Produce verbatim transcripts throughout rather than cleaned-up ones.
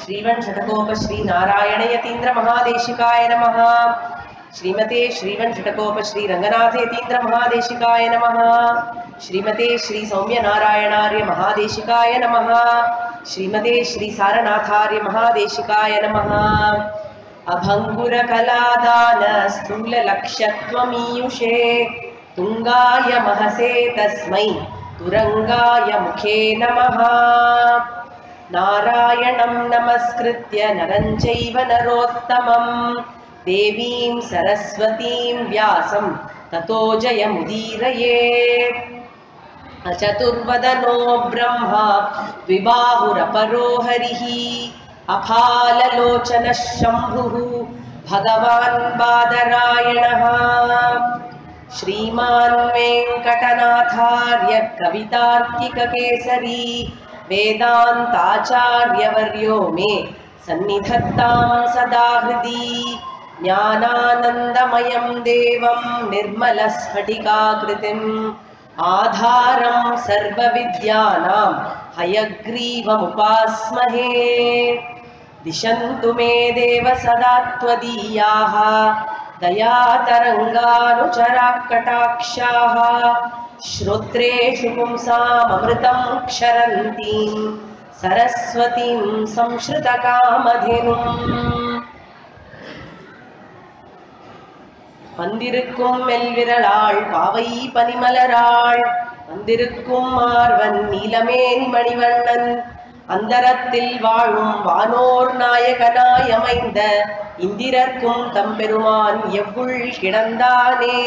श्रीवन् षटकोप श्री नारायण यतीन्द्र महादेशिकाय नमः। श्रीमते श्रीवन् षटकोप श्री रंगनाथ यतीन्द्र महादेशिकाय नमः। श्रीमते श्री सौम्य नारायणार्य महादेशिकाय नमः। श्रीमते श्री सारनाथार्य महादेशिकाय नमः। अभंगुर कलादान स्थूल लक्ष्यत्वमीयुषे तुंगाय महसे तस्मै तुरंगाय मुखे नमः। नारायणं नमस्कृत्य नरं चैव नरोत्तमं देवीं सरस्वतीं व्यासं ततो जयमुदीरयेत्। अचतुर्वदनो ब्रह्मा द्विबाहुरपरो हरिः अफाललोचनः शम्भुः भगवान् बादरायणः। श्रीमान् वेङ्कटनाथार्य कवितार्किककेसरी वेदान्ताचार्यवर्यो मे सन्निधत्तां सदा हृदि। ज्ञानानन्दमयं देवं निर्मलस्फटिकाकृतिम् आधारं सर्वविद्यानां हयग्रीवमुपास्महे। दिशन्तु मे देव सदा त्वदीयाः दयातरङ्गानुचराकटाक्षाः श्रोत्रेषु पुंसाममृतं क्षरन्तीं सरस्वतीं संश्रुतकामधेनुम्। வந்திருக்கும் மெல்விரலாள் பாவை பனிமலராள் வந்திருக்கும் மார்வன் நீலமேனி மணிவண்ணன் அந்தரத்தில் வாழும் வானோர் நாயகனாய் அமைந்த இந்திரர்க்கும் தம்பெருமான் எவ்வுள் கிடந்தானே.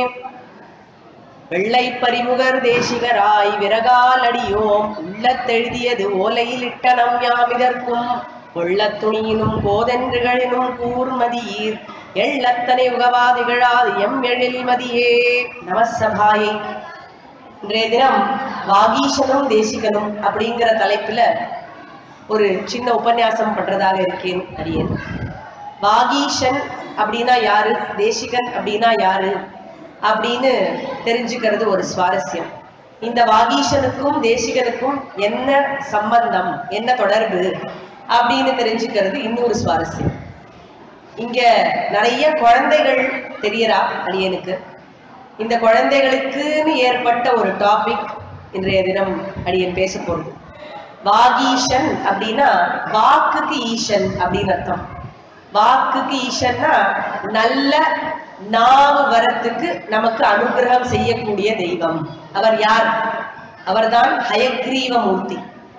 வெள்ளை பரிமுகர் தேசிகராய் விரகால் அடியோம் உள்ளத்தெழுதியது ஓலையில் இட்ட நம் யாமிதற்கும் கொள்ளத் துணியினும் கோதென்றுகளினும் கூர்மதியீர் எள்ளத்தனை உகவாதிகழாது எம் எழில் மதியே. நமசபாயை. இன்றைய தினம் வாகீசனும் தேசிகனும் அப்படிங்கிற தலைப்புல ஒரு சின்ன உபன்யாசம் பண்றதாக இருக்கேன் அடியேன். வாகீசன் அப்படின்னா யாரு, தேசிகன் அப்படின்னா யாரு அப்படின்னு தெரிஞ்சுக்கிறது ஒரு சுவாரஸ்யம். இந்த வாகீசனுக்கும் தேசிகனுக்கும் என்ன சம்பந்தம், என்ன தொடர்பு அப்படின்னு தெரிஞ்சுக்கிறது இன்னொரு சுவாரஸ்யம். இங்க நிறைய குழந்தைகள் தெரியறா அடியனுக்கு. இந்த குழந்தைகளுக்குன்னு ஏற்பட்ட ஒரு டாபிக் இன்றைய தினம் அடியன் பேச போறது. வாகீசன் அப்படின்னா வாக்குக்கு ஈசன் அப்படின்னு அர்த்தம். வாக்குக்கு ஈசன்னா நல்ல நாவு வரத்துக்கு நமக்கு அனுகிரகம் செய்யக்கூடிய தெய்வம். அவர் யார்? அவர்தான் ஹயக்ரீவமூர்த்தி.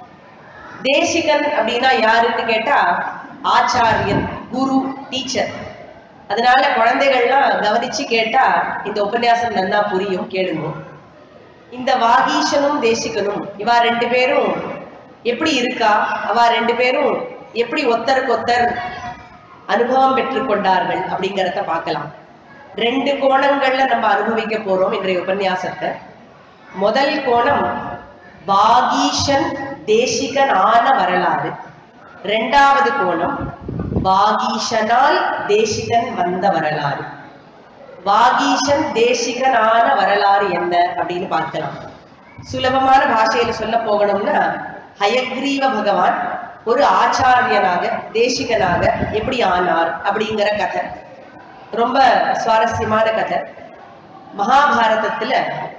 தேசிகன் அப்படின்னா யாருன்னு கேட்டா ஆச்சாரியன், குரு, டீச்சர். அதனால குழந்தைகள்லாம் கவனிச்சு கேட்டா இந்த உபன்யாசம் நல்லா புரியும், கேளுங்க. இந்த வாகீசனும் தேசிகனும் இவா ரெண்டு பேரும் எப்படி இருக்கா, அவ ரெண்டு பேரும் எப்படி ஒத்தருக்கு ஒத்தர் அனுபவம் பெற்றுக்கொண்டார்கள் அப்படிங்கிறத பார்க்கலாம். ரெண்டு கோணங்கள்ல நம்ம அனுபவிக்க போறோம் இன்றைய உபன்யாசத்தை. முதல் கோணம் வாகீசன் தேசிகன் ஆன வரலாறு. ரெண்டாவது கோணம் வாகீசனால் தேசிகன் வந்த வரலாறு. வாகீசன் தேசிகன் ஆன வரலாறு என்ன அப்படின்னு பார்க்கலாம். சுலபமான பாஷையில சொல்ல போகணும்னா ஹயக்ரீவ பகவான் ஒரு ஆச்சாரியனாக தேசிகனாக எப்படி ஆனார் அப்படிங்கிற கதை. ரொம்ப சுவாரஸ்யமான கதை. மகாபாரதத்துல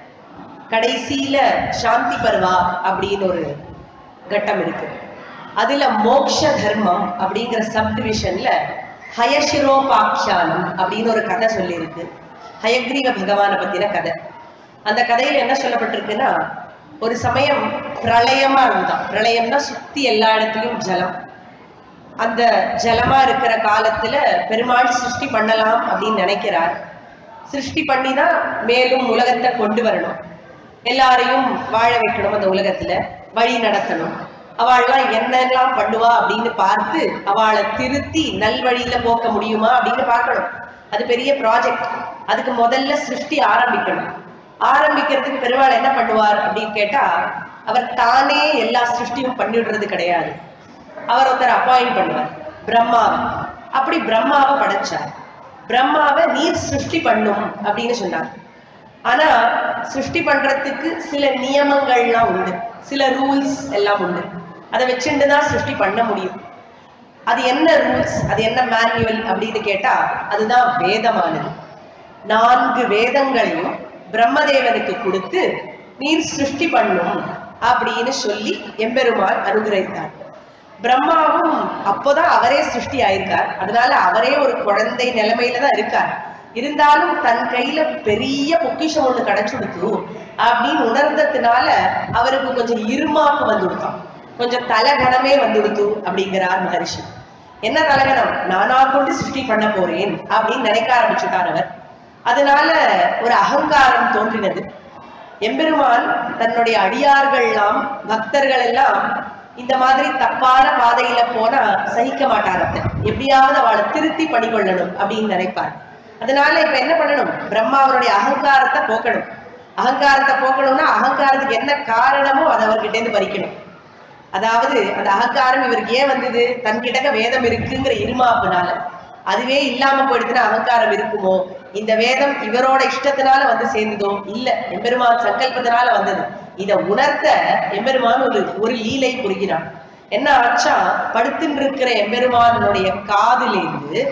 கடைசியில சாந்தி பர்வா அப்படின்னு ஒரு கட்டம் இருக்கு. அதுல மோக்ஷ தர்மம் அப்படிங்கிற சப் டிவிஷன்ல ஹயசிரோபாக்கியானம் அப்படின்னு ஒரு கதை சொல்லி இருக்கு. ஹயக்ரீவ பகவானை பத்தின கதை. அந்த கதையில என்ன சொல்லப்பட்டிருக்குன்னா, ஒரு சமயம் பிரளயமா இருந்தான். பிரளயம்னா சுத்தி எல்லா இடத்துலயும் ஜலம். அந்த ஜலமா இருக்கிற காலத்துல பெருமாள் சிருஷ்டி பண்ணலாம் அப்படின்னு நினைக்கிறார். சிருஷ்டி பண்ணிதான் மேலும் உலகத்தை கொண்டு வரணும், எல்லாரையும் வாழ வைக்கணும், அந்த உலகத்துல வழி நடத்தணும். அவள்லாம் என்னெல்லாம் பண்ணுவா அப்படின்னு பார்த்து அவளை திருத்தி நல்வழியில போக்க முடியுமா அப்படின்னு பார்க்கணும். அது பெரிய ப்ராஜெக்ட். அதுக்கு முதல்ல சிருஷ்டி ஆரம்பிக்கணும். ஆரம்பிக்கிறதுக்கு பெருமாள் என்ன பண்ணுவார் அப்படின்னு கேட்டா, அவர் தானே எல்லா சிருஷ்டியும் பண்ணிடுறது கிடையாது. அவர் ஒருத்தர் அப்பாயிண்ட் பண்ணுவார், பிரம்மாவை. அப்படி பிரம்மாவை படைச்சார். பிரம்மாவை நீர் சிருஷ்டி பண்ணும் அப்படின்னு சொன்னார். ஆனா சிருஷ்டி பண்றதுக்கு சில நியமங்கள்லாம் உண்டு, சில ரூல்ஸ் எல்லாம் உண்டு. அதை வச்சுட்டு தான் சிருஷ்டி பண்ண முடியும். அது என்ன ரூல்ஸ், அது என்ன மேனுவல் அப்படின்னு கேட்டா அதுதான் வேதமானது. நான்கு வேதங்களையும் பிரம்மதேவனுக்கு கொடுத்து நீர் சிருஷ்டி பண்ணும் அப்படின்னு சொல்லி எம்பெருமான் அனுகிரகித்தார். பிரம்மாவும் அப்போதான் அவரே சிருஷ்டி ஆயிருக்கார். அதனால அவரே ஒரு குழந்தை நிலைமையில தான் இருக்கார். இருந்தாலும் தன் கையில பெரிய பொக்கிஷம் ஒண்ணு கிடைச்சுடுத்து அப்படின்னு உணர்ந்ததுனால அவருக்கு கொஞ்சம் இருமாப்பு வந்து கொடுத்தான், கொஞ்சம் தலகணமே வந்து கொடுத்து அப்படிங்கிறார் மகரிஷி. என்ன தலகணம்? நானா கொண்டு சிருஷ்டி பண்ண போறேன் அப்படின்னு நினைக்க ஆரம்பிச்சுட்டார் அவர். அதனால ஒரு அகங்காரம் தோன்றினது. எம்பெருமான் தன்னுடைய அடியார்கள் எல்லாம் பக்தர்கள் எல்லாம் இந்த மாதிரி தப்பான பாதையில போனா சகிக்க மாட்டாரத்த, எப்படியாவது அவளை திருத்தி பண்ணிக்கொள்ளணும் அப்படின்னு நினைப்பார். அதனால இப்ப என்ன பண்ணணும்? பிரம்மா அவருடைய அகங்காரத்தை போக்கணும். அகங்காரத்தை போக்கணும்னா அகங்காரத்துக்கு என்ன காரணமோ அதை அவர்கிட்ட இருந்து பறிக்கணும். அதாவது அந்த அகங்காரம் இவருக்கு ஏன் வந்தது? தன்கிட்ட வேதம் இருக்குங்கிற இருமாப்புனால. அதுவே இல்லாம போயிடுச்சுன்னா அகங்காரம் இருக்குமோ? இந்த வேதம் இவரோட இஷ்டத்தினால வந்து சேர்ந்ததோ? இல்ல, எம்பெருமான் சங்கல்பத்தினால வந்தது. இதை உணர்த்த எம்பெருமான் ஒரு ஒரு லீலை புரிகிறான். என்ன ஆச்சா, படுத்துன்னு இருக்கிற எம்பெருமானுடைய காதிலிருந்து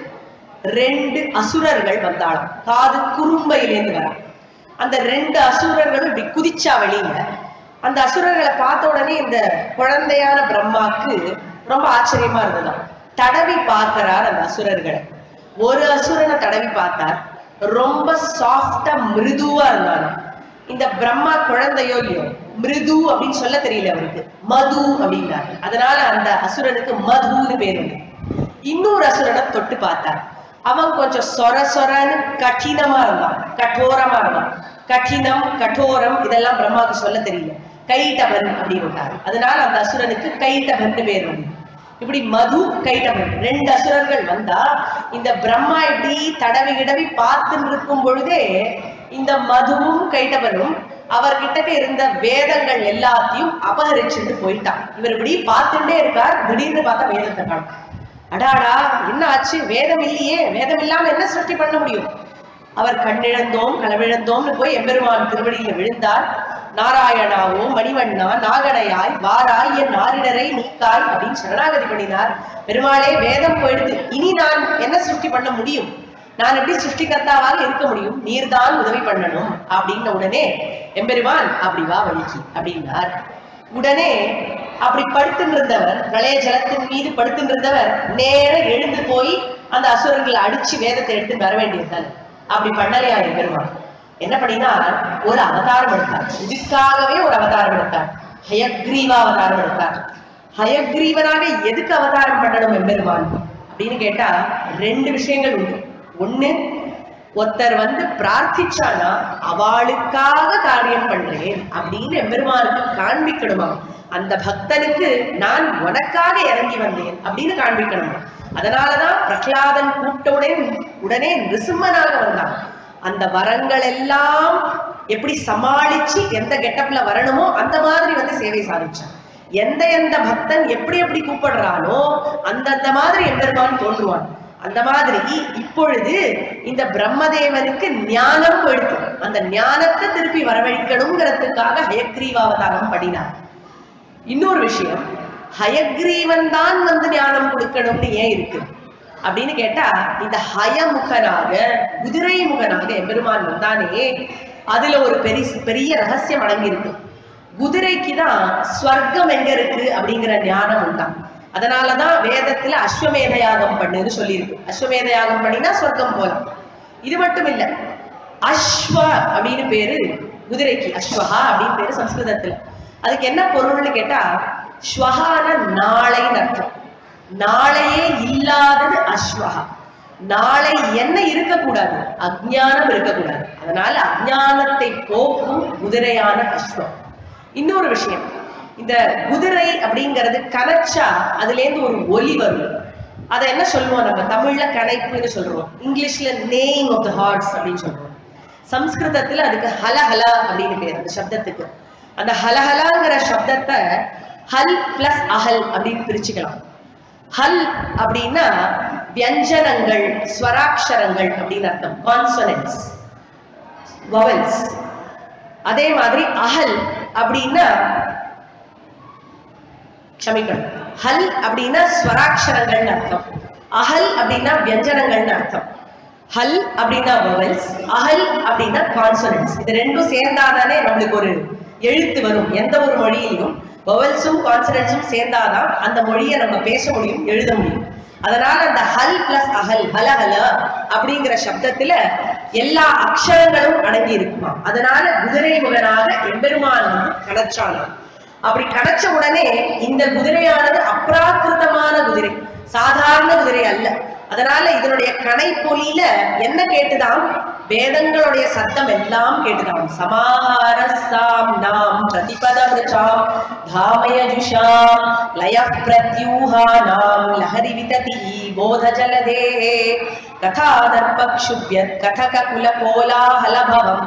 ரெண்டு அசுரர்கள் வந்தாலும், காது குறும்பையிலேருந்து வர அந்த ரெண்டு அசுரர்களும் இப்படி குதிச்சா வெளியில. அந்த அசுரர்களை பார்த்த உடனே இந்த குழந்தையான பிரம்மாக்கு ரொம்ப ஆச்சரியமா இருந்ததாம். தடவி பார்க்கிறார் அந்த அசுரர்களை. ஒரு அசுரனை தடவி பார்த்தார், ரொம்ப சாஃப்டா மிருதுவா இருந்தாலும். இந்த பிரம்மா குழந்தையோ இல்லையோ மிருது அப்படின்னு சொல்ல தெரியல அவருக்கு, மது அப்படின்னாரு. அதனால அந்த அசுரனுக்கு மதுன்னு பேரு. இன்னொரு அசுரனை தொட்டு பார்த்தார், அவன் கொஞ்சம் சொர சொரன்னு கঠিனமா இருந்தான், கட்டோரமா இருந்தான். கঠিனம் கட்டோரம் இதெல்லாம் பிரம்மாவுக்கு சொல்ல தெரியல, கைட்டவன் அப்படின்னு விட்டாரு. அதனால அந்த அசுரனுக்கு கைட்டவன் பேர் வந்து. இப்படி மது கைட்டவன் ரெண்டு அசுரர்கள் வந்தா இந்த பிரம்மா இப்படி தடவி கிடவி பார்த்துட்டு இருக்கும் பொழுதே இந்த மதுவும் கைட்டவனும் அவர்கிட்ட இருந்த வேதங்கள் எல்லாத்தையும் அபகரிச்சுட்டு போயிட்டான். இவர் இப்படி பார்த்துட்டே இருக்கார், திடீர்னு பார்த்தா வேதத்தை காணும். அடாடா என்ன ஆச்சு? வேதம் இல்லையே, வேதம் இல்லாம என்ன சிருஷ்டி பண்ண முடியும்? அவர் கண்ணிழந்தோம் களவிழந்தோம்னு போய் எம்பெருமான் திருவடியில விழுந்தார். நாராயணாவோ மணிவண்ணா நாகடையாய் வாராய் என் நாரினரை நீக்காய் அப்படின்னு சரணாகதி பண்ணினார். பெருமாளே வேதம் போயிடுது, இனி நான் என்ன சிருஷ்டி பண்ண முடியும்? நான் எப்படி சிருஷ்டிகர்த்தாவாக இருக்க முடியும்? நீர்தான் உதவி பண்ணணும் அப்படின்ன உடனே எம்பெருமான் அப்படி வா வழிக்கு அப்படின்னார். உடனே அப்படி படுத்துட்டு இருந்தவர், பிரளய ஜலத்தின் மீது படுத்துட்டு இருந்தவர் நேர எழுந்து போய் அந்த அசுரர்களை அடிச்சு வேதத்தை எடுத்து வர வேண்டியதுதான். அப்படி பண்ணலையா எம்பெருமான்? என்ன பண்ணினா ஒரு அவதாரம் எடுத்தார். இதுக்காகவே ஒரு அவதாரம் எடுத்தார், ஹயக்ரீவ அவதாரம் எடுத்தார். ஹயக்ரீவனாக எதுக்கு அவதாரம் பண்ணணும் எம்பெருமான் அப்படின்னு கேட்டா ரெண்டு விஷயங்கள் உண்டு. ஒண்ணு, ஒருத்தர் வந்து பிரார்த்திச்சானா அவளுக்காக காரியம் பண்றேன் அப்படின்னு எம்பெருமானுக்கு காண்பிக்கணுமா, அந்த பக்தனுக்கு நான் உனக்காக இறங்கி வந்தேன் அப்படின்னு காண்பிக்கணுமா. அதனாலதான் பிரகலாதன் கூப்பிட்டவுடனே உடனே நிருசிம்மனாக வந்தான். அந்த வரங்கள் எல்லாம் எப்படி சமாளிச்சு எந்த கெட்டப்ல வரணுமோ அந்த மாதிரி வந்து சேவை சாதிச்சான். எந்த எந்த பக்தன் எப்படி எப்படி கூப்பிடுறானோ அந்தந்த மாதிரி எம்பெருமான் தோன்றுவான். அந்த மாதிரி இப்பொழுது இந்த பிரம்மதேவனுக்கு ஞானம் போயிடுச்சு. அந்த ஞானத்தை திருப்பி வரவழைக்கணுங்கிறதுக்காக ஹயக்ரீவாவதாரம் பண்ணினார். இன்னொரு விஷயம், ஹயக்ரீவன் தான் வந்து ஞானம் கொடுக்கணும்னு ஏன் இருக்கு அப்படின்னு கேட்டா, இந்த ஹயமுகனாக குதிரை முகனாக எம்பெருமான் வந்தானே அதுல ஒரு பெரிய பெரிய ரகசியம் அடங்கி இருக்கு. குதிரைக்குதான் ஸ்வர்க்கம் எங்க இருக்கு அப்படிங்கிற ஞானம் உண்டான். அதனாலதான் வேதத்துல அஸ்வமேத யாகம் பண்ணுன்னு சொல்லியிருக்கு. அஸ்வமேத யாகம் பண்ணினா சொர்க்கம் போலாம். இது மட்டும் இல்ல, அஸ்வ அப்படின்னு பேரு குதிரைக்கு, அஸ்வஹா அப்படின்னு பேரு சம்ஸ்கிருதத்துல. அதுக்கு என்ன பொருள்னு கேட்டா, ஸ்வஹான நாளைன்னு அர்த்தம். நாளையே இல்லாதது அஸ்வஹா. நாளை என்ன இருக்கக்கூடாது? அஜ்ஞானம் இருக்கக்கூடாது. அதனால அஜ்ஞானத்தை போக்கும் குதிரையான அஸ்வம். இன்னொரு விஷயம், இந்த குதிரை அப்படிங்கிறது கனச்சா அதுல இருந்து ஒரு ஒலி வரும். அதை என்ன சொல்லுவோம் நம்ம தமிழ்ல கனைப்புன்னு சொல்றோம், இங்கிலீஷ்ல நேயிங் ஆஃப் தி ஹார்ஸ் அப்படின்னு சொல்றோம். சம்ஸ்கிருதத்துல அதுக்கு ஹலஹலா அப்படின்னு பேர் அந்த சப்தத்துக்கு. அந்த ஹலஹலாங்கிற சப்தத்தை ஹல் பிளஸ் அஹல் அப்படின்னு பிரிச்சுக்கலாம். ஹல் அப்படின்னா வியஞ்சனங்கள், ஸ்வராட்சரங்கள் அப்படின்னு அர்த்தம், கான்சனன்ட்ஸ், வவல்ஸ். அதே மாதிரி அஹல் அப்படின்னா க்ஷமிக்கணும், ஹல் அப்படின்னா ஸ்வராட்சரங்கள்னு அர்த்தம், அஹல் அப்படின்னா வியஞ்சனங்கள்னு அர்த்தம். ஹல் அப்படின்னா வவல்ஸ், அஹல் அப்படின்னா கான்சனன்ட்ஸ். இது ரெண்டும் சேர்ந்தாதானே நம்மளுக்கு ஒரு எழுத்து வரும். எந்த ஒரு மொழியிலையும் வவல்ஸும் கான்சனன்ட்ஸும் சேர்ந்தாதான் அந்த மொழியை நம்ம பேச முடியும், எழுத முடியும். அதனால அந்த ஹல் பிளஸ் அஹல், ஹலஹல அப்படிங்கிற சப்தத்துல எல்லா அக்ஷரங்களும் அடங்கி இருக்குமா. அதனால குதிரை முகனாக எம்பெருமான் வந்து கணச்சானான். அப்படி கணச்ச உடனே இந்த குதிரையானது அப்ராக்கிருதமான குதிரை, சாதாரண குதிரை அல்ல. அதனால இதனுடைய கணைப்பொலியில என்ன கேட்டுதான், வேதங்களுடைய சத்தம் எல்லாம் கேட்டுதான். சமாஹாரசாம் நாம் பிரதிபதமிருச்சாம் தாமயஜுஷாம் லய பிரத்யூஹா நாம் லஹரி விததி போத ஜலதே கதாதர்பக்ஷுப்யத் கதக குல கோலாஹலபவம்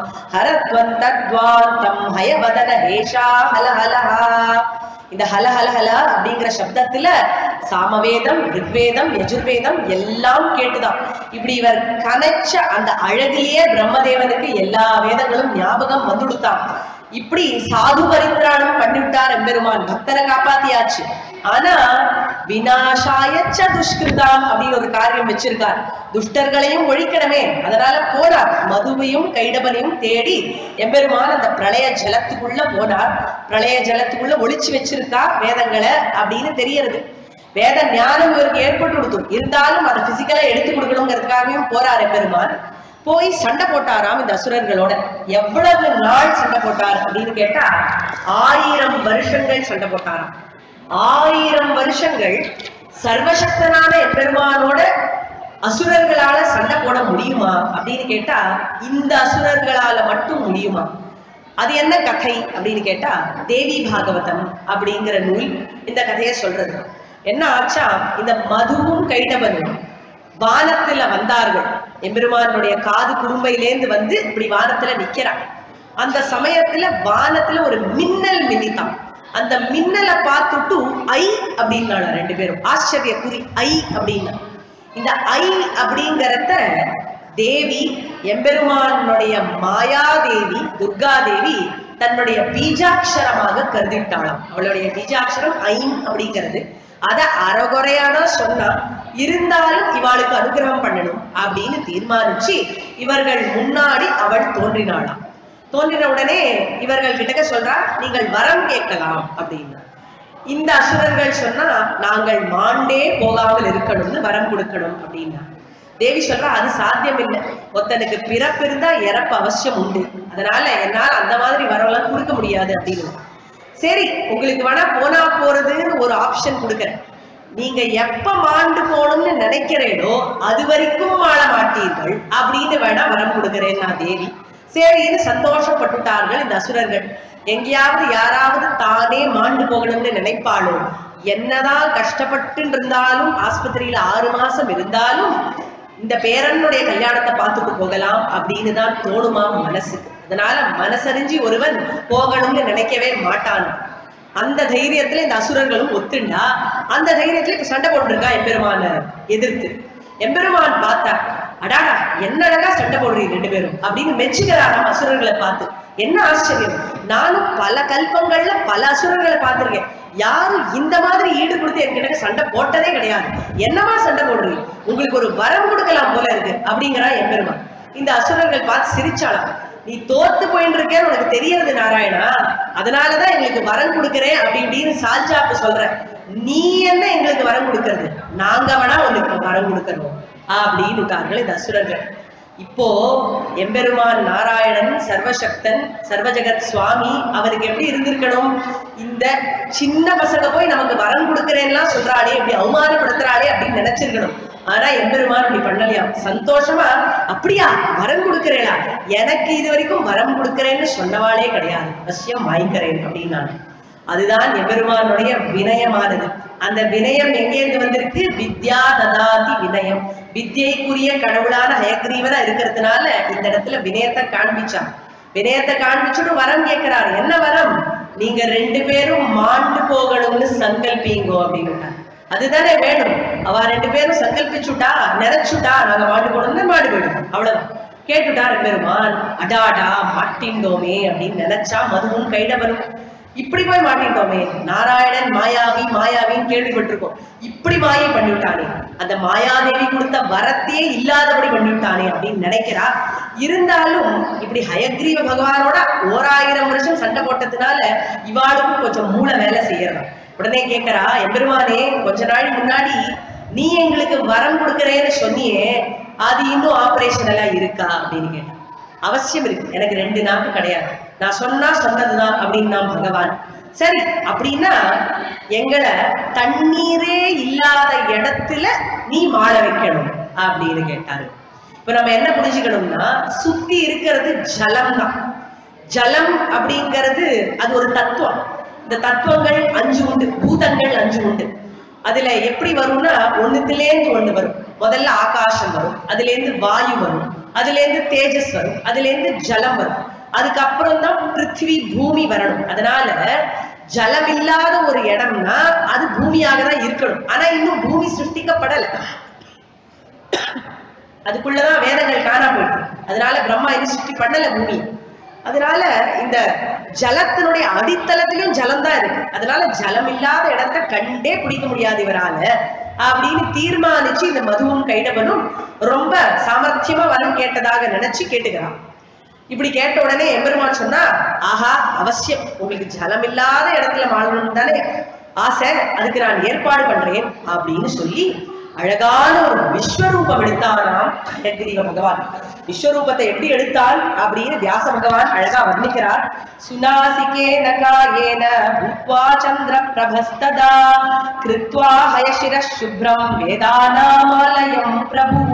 ஹரத்வந்தத்வாந்தம் ஹயவதன ஹேஷா ஹலஹலஹா. இந்த ஹலஹலஹல அப்படிங்கிற சப்தத்துல சாமவேதம், ரிக்வேதம், யஜுர்வேதம் எல்லாம் கேட்டுதான். இப்படி இவர் கனச்ச அந்த அழகிலேயே பிரம்மதேவனுக்கு எல்லா வேதங்களும் ஞாபகம் வந்துடுத்தான். இப்படி சாது பரித்ராணம் பண்ணிவிட்டார் எம்பெருமான், பக்தரை காப்பாத்தியாச்சு. ஆனா விநாசாயச்ச துஷ்கிருதாம் அப்படின்னு ஒரு காரியம் வச்சிருக்கார். துஷ்டர்களையும் ஒழிக்கணுமே, அதனால போனார். மதுவையும் கைடபனையும் தேடி எம்பெருமான் அந்த பிரளய ஜலத்துக்குள்ள போனார். பிரளய ஜலத்துக்குள்ள ஒளிச்சு வச்சிருக்கா வேதங்களை அப்படின்னு தெரியறது. வேத ஞானம் இவருக்கு ஏற்பட்டு கொடுத்தோம். இருந்தாலும் அதை பிசிக்கலா எடுத்து கொடுக்கணுங்கிறதுக்காகவும் போறார் எம்பெருமான். போய் சண்டை போட்டாராம் இந்த அசுரர்களோட. எவ்வளவு நாள் சண்டை போட்டார் அப்படின்னு கேட்டா ஆயிரம் வருஷங்கள் சண்டை போட்டாராம். ஆயிரம் வருஷங்கள் சர்வசக்தனான எம்பெருமானோட அசுரர்களால சண்டை போட முடியுமா அப்படின்னு கேட்டா இந்த அசுரர்களால மட்டும் முடியுமா. அது என்ன கதை அப்படின்னு கேட்டா தேவி பாகவதம் அப்படிங்கிற நூல் இந்த கதையை சொல்றது. என்ன ஆச்சா, இந்த மதுவும் கைடபனும் வானத்துல வந்தார்கள். எம்பெருமானுடைய காது குறும்பையிலேந்து வந்து இப்படி வானத்துல நிக்கிறான். அந்த சமயத்துல வானத்துல ஒரு மின்னல் மின்னித்தான். அந்த மின்னலை பார்த்துட்டு ஐ அப்படின்னா ரெண்டு பேரும் ஆச்சரிய குறி ஐ அப்படின்னா. இந்த ஐ அப்படிங்கிறத தேவி எம்பெருமானுடைய மாயாதேவி துர்காதேவி தன்னுடைய பீஜாட்சரமாக கருதிட்டாளாம். அவளுடைய பீஜாட்சரம் ஐம் அப்படிங்கிறது. அதை அறகுறையாதான் சொன்னா, இருந்தாலும் இவாளுக்கு அனுகிரகம் பண்ணணும் அப்படின்னு தீர்மானிச்சு இவர்கள் முன்னாடி அவள் தோன்றினாளாம். தோன்றின உடனே இவர்கள் கிட்டக்க சொல்றா, நீங்கள் வரம் கேட்கலாம் அப்படின்னா. இந்த அசுரர்கள் சொன்னா நாங்கள் மாண்டே போகாமல் இருக்கணும்னு வரம் கொடுக்கணும் அப்படின்னா. தேவி சொல்றா, அது சாத்தியம் இல்லை, ஒருத்தனுக்கு பிறப்பு இருந்தா இறப்பு அவசியம் உண்டு, அதனால என்னால் அந்த மாதிரி வரம்லாம் கொடுக்க முடியாது அப்படின்னு. சரி, உங்களுக்கு வேணா போனா போறதுன்னு ஒரு ஆப்ஷன் கொடுக்குறேன். நீங்க எப்ப மாண்டு போகணும்னு நினைக்கிறேனோ அது வரைக்கும் வாழ மாட்டீர்கள் அப்படின்னு வேணா வரம் கொடுக்குறேன் நான் தேவி. சரின்னு சந்தோஷப்பட்டுட்டார்கள் இந்த அசுரர்கள். எங்கேயாவது யாராவது தானே மாண்டு போகணும்னு நினைப்பாளோ, என்னதான் கஷ்டப்பட்டு இருந்தாலும் ஆஸ்பத்திரியில ஆறு மாசம் இருந்தாலும் இந்த பேரனுடைய கல்யாணத்தை பார்த்துட்டு போகலாம் அப்படின்னு தான் தோணுமா மனசுக்கு. அதனால மனசறிஞ்சி ஒருவன் போகணும்னு நினைக்கவே மாட்டான். அந்த தைரியத்துல இந்த அசுரர்களும் ஒத்துண்டா. அந்த தைரியத்துல இப்ப சண்டை போட்டுருக்கா எம்பெருமான எதிர்த்து. எம்பெருமான் பார்த்தா, அடாடா என்னடா சண்டை போடுறீங்க ரெண்டு பேரும் அப்படின்னு மெச்சுக்கிறாராம் அசுரர்களை பார்த்து. என்ன ஆச்சரியம், நானும் பல கல்பங்கள்ல பல அசுரர்களை பார்த்திருக்கேன், யாரும் இந்த மாதிரி ஈடு கொடுத்து என்கிட்ட சண்டை போட்டதே கிடையாது, என்னமா சண்டை போடுறீங்க, உங்களுக்கு ஒரு வரம் கொடுக்கலாம் போல இருக்கு அப்படிங்கிறா எம்பெருமான். இந்த அசுரர்கள் பார்த்து சிரிச்சாலாம். நீ தோத்து போயின்னு இருக்கேன்னு உனக்கு தெரியறது நாராயணா, அதனாலதான் எங்களுக்கு வரம் கொடுக்குறேன் அப்படி இப்படின்னு சால்ஜாப்பு சொல்ற. நீ என்ன எங்களுக்கு வரம் கொடுக்கறது, நாங்க வேணா உனக்கு வரம் கொடுக்கணும் அப்படின்னு இந்த அசுரர்கள். இப்போ எம்பெருமான் நாராயணன் சர்வசக்தன் சர்வஜகத் சுவாமி, அவருக்கு எப்படி இருந்திருக்கணும், இந்த சின்ன பசங்க போய் நமக்கு வரம் கொடுக்குறேன்லாம் சொல்றாளே, எப்படி அவமானப்படுத்துறாளே அப்படின்னு நினைச்சிருக்கணும். ஆனா எம்பெருமான் இப்படி பண்ணலையா, சந்தோஷமா அப்படியா வரம் கொடுக்குறேளா, எனக்கு இது வரைக்கும் வரம் கொடுக்குறேன்னு சொன்னவாளே கிடையாது, அவசியம் வாங்கிக்கிறேன் அப்படின்னா. அதுதான் எம்பெருமானுடைய வினயமானது. அந்த வினயம் எங்கேருந்து வந்திருக்கு, வித்யா ததாதி வினயம், வித்யைக்குரிய கடவுளான ஹயக்ரீவனா இருக்கிறதுனால இந்த இடத்துல வினயத்தை காண்பிச்சார். வினயத்தை காண்பிச்சுட்டு வரம் கேட்கிறார். என்ன வரம், நீங்க ரெண்டு பேரும் மாண்டு போகணும்னு சங்கல்பீங்கோ அப்படின்னு. அதுதானே வேணும். அவ ரெண்டு பேரும் சங்கல்பிச்சுட்டா நினைச்சுட்டா நாங்க மாண்டு போகணும்னு மாடு போயிடும், அவ்வளவுதான். கேட்டுட்டார் பெருமான். அடாடா மாட்டிண்டோமே அப்படின்னு நினைச்சா மதுவும் கைடவனும். இப்படி போய் மாட்டிட்டோமே, நாராயணன் மாயாவி மாயாவின்னு கேள்விப்பட்டிருக்கோம், இப்படி மாயை பண்ணிவிட்டானே, அந்த மாயாதேவி கொடுத்த வரத்தையே இல்லாதபடி பண்ணிவிட்டானே அப்படின்னு நினைக்கிறா. இருந்தாலும் இப்படி ஹயக்ரீவ பகவானோட ஓராயிரம் வருஷம் சண்டை போட்டதுனால இவாளுக்கும் கொஞ்சம் மூளை வேலை செய்யறான். உடனே கேட்கிறா, எம்பெருமானே கொஞ்ச நாள் முன்னாடி நீ எங்களுக்கு வரம் கொடுக்கறேன்னு சொன்னியே, அது இன்னும் ஆபரேஷனலா இருக்கா அப்படின்னு கேட்டா. அவசியம் இருக்கு, எனக்கு ரெண்டு நாக்கு கிடையாது, நான் சொன்னா சொன்னதுதான் அப்படின்னா பகவான். சரி அப்படின்னா எங்களை தண்ணீரே இல்லாத இடத்துல நீ மாள வைக்கணும் அப்படின்னு கேட்டாரு. இப்ப நம்ம என்ன புரிஞ்சுக்கணும்னா, சுத்தி இருக்கிறது ஜலம் தான். ஜலம் அப்படிங்கிறது அது ஒரு தத்துவம். இந்த தத்துவங்கள் அஞ்சு உண்டு, பூதங்கள் அஞ்சு உண்டு. அதுல எப்படி வரும்னா, ஒண்ணுத்திலேருந்து ஒண்ணு வரும். முதல்ல ஆகாசம் வரும், அதுல இருந்து வாயு வரும், அதுல இருந்து தேஜஸ் வரும், அதுல இருந்து ஜலம் வரும், அதுக்கப்புறம் தான் பிருத்திவி பூமி வரணும். அதனால ஜலம் இல்லாத ஒரு இடம்னா அது பூமியாக தான் இருக்கணும். ஆனா இன்னும் பூமி சிருஷ்டிக்கப்படல, அதுக்குள்ளதான் வேதங்கள் காணா போயிட்டு. அதனால பிரம்மா இது சிருஷ்டி பண்ணல பூமி. அதனால இந்த ஜலத்தினுடைய அடித்தளத்திலும் ஜலம் தான் இருக்கு. அதனால ஜலம் இல்லாத இடத்த கண்டே பிடிக்க முடியாது இவரால அப்படின்னு தீர்மானிச்சு இந்த மதுவும் கைடவனும் ரொம்ப சாமர்த்தியமா வரம் கேட்டதாக நினைச்சு கேட்டுக்கிறான். இப்படி கேட்ட உடனே எம்பெருமான் சொன்னா, ஆஹா அவசியம், உங்களுக்கு ஜலம் இல்லாத இடத்துல வாழணும் தானே ஆசை, அதுக்கு நான் ஏற்பாடு பண்றேன் அப்படின்னு சொல்லி அழகான ஒரு விஸ்வரூபம் எடுத்தானாம் ஹயக்ரீவ பகவான். விஸ்வரூபத்தை எப்படி எடுத்தான் அப்படின்னு வியாச பகவான் அழகா வர்ணிக்கிறார். சுனாசிகேன காயேன பூத்வா சந்திர பிரபஸ்ததா கிருத்வா ஹயசிர சுப்ரம் வேதாநாமாலயம் பிரபு.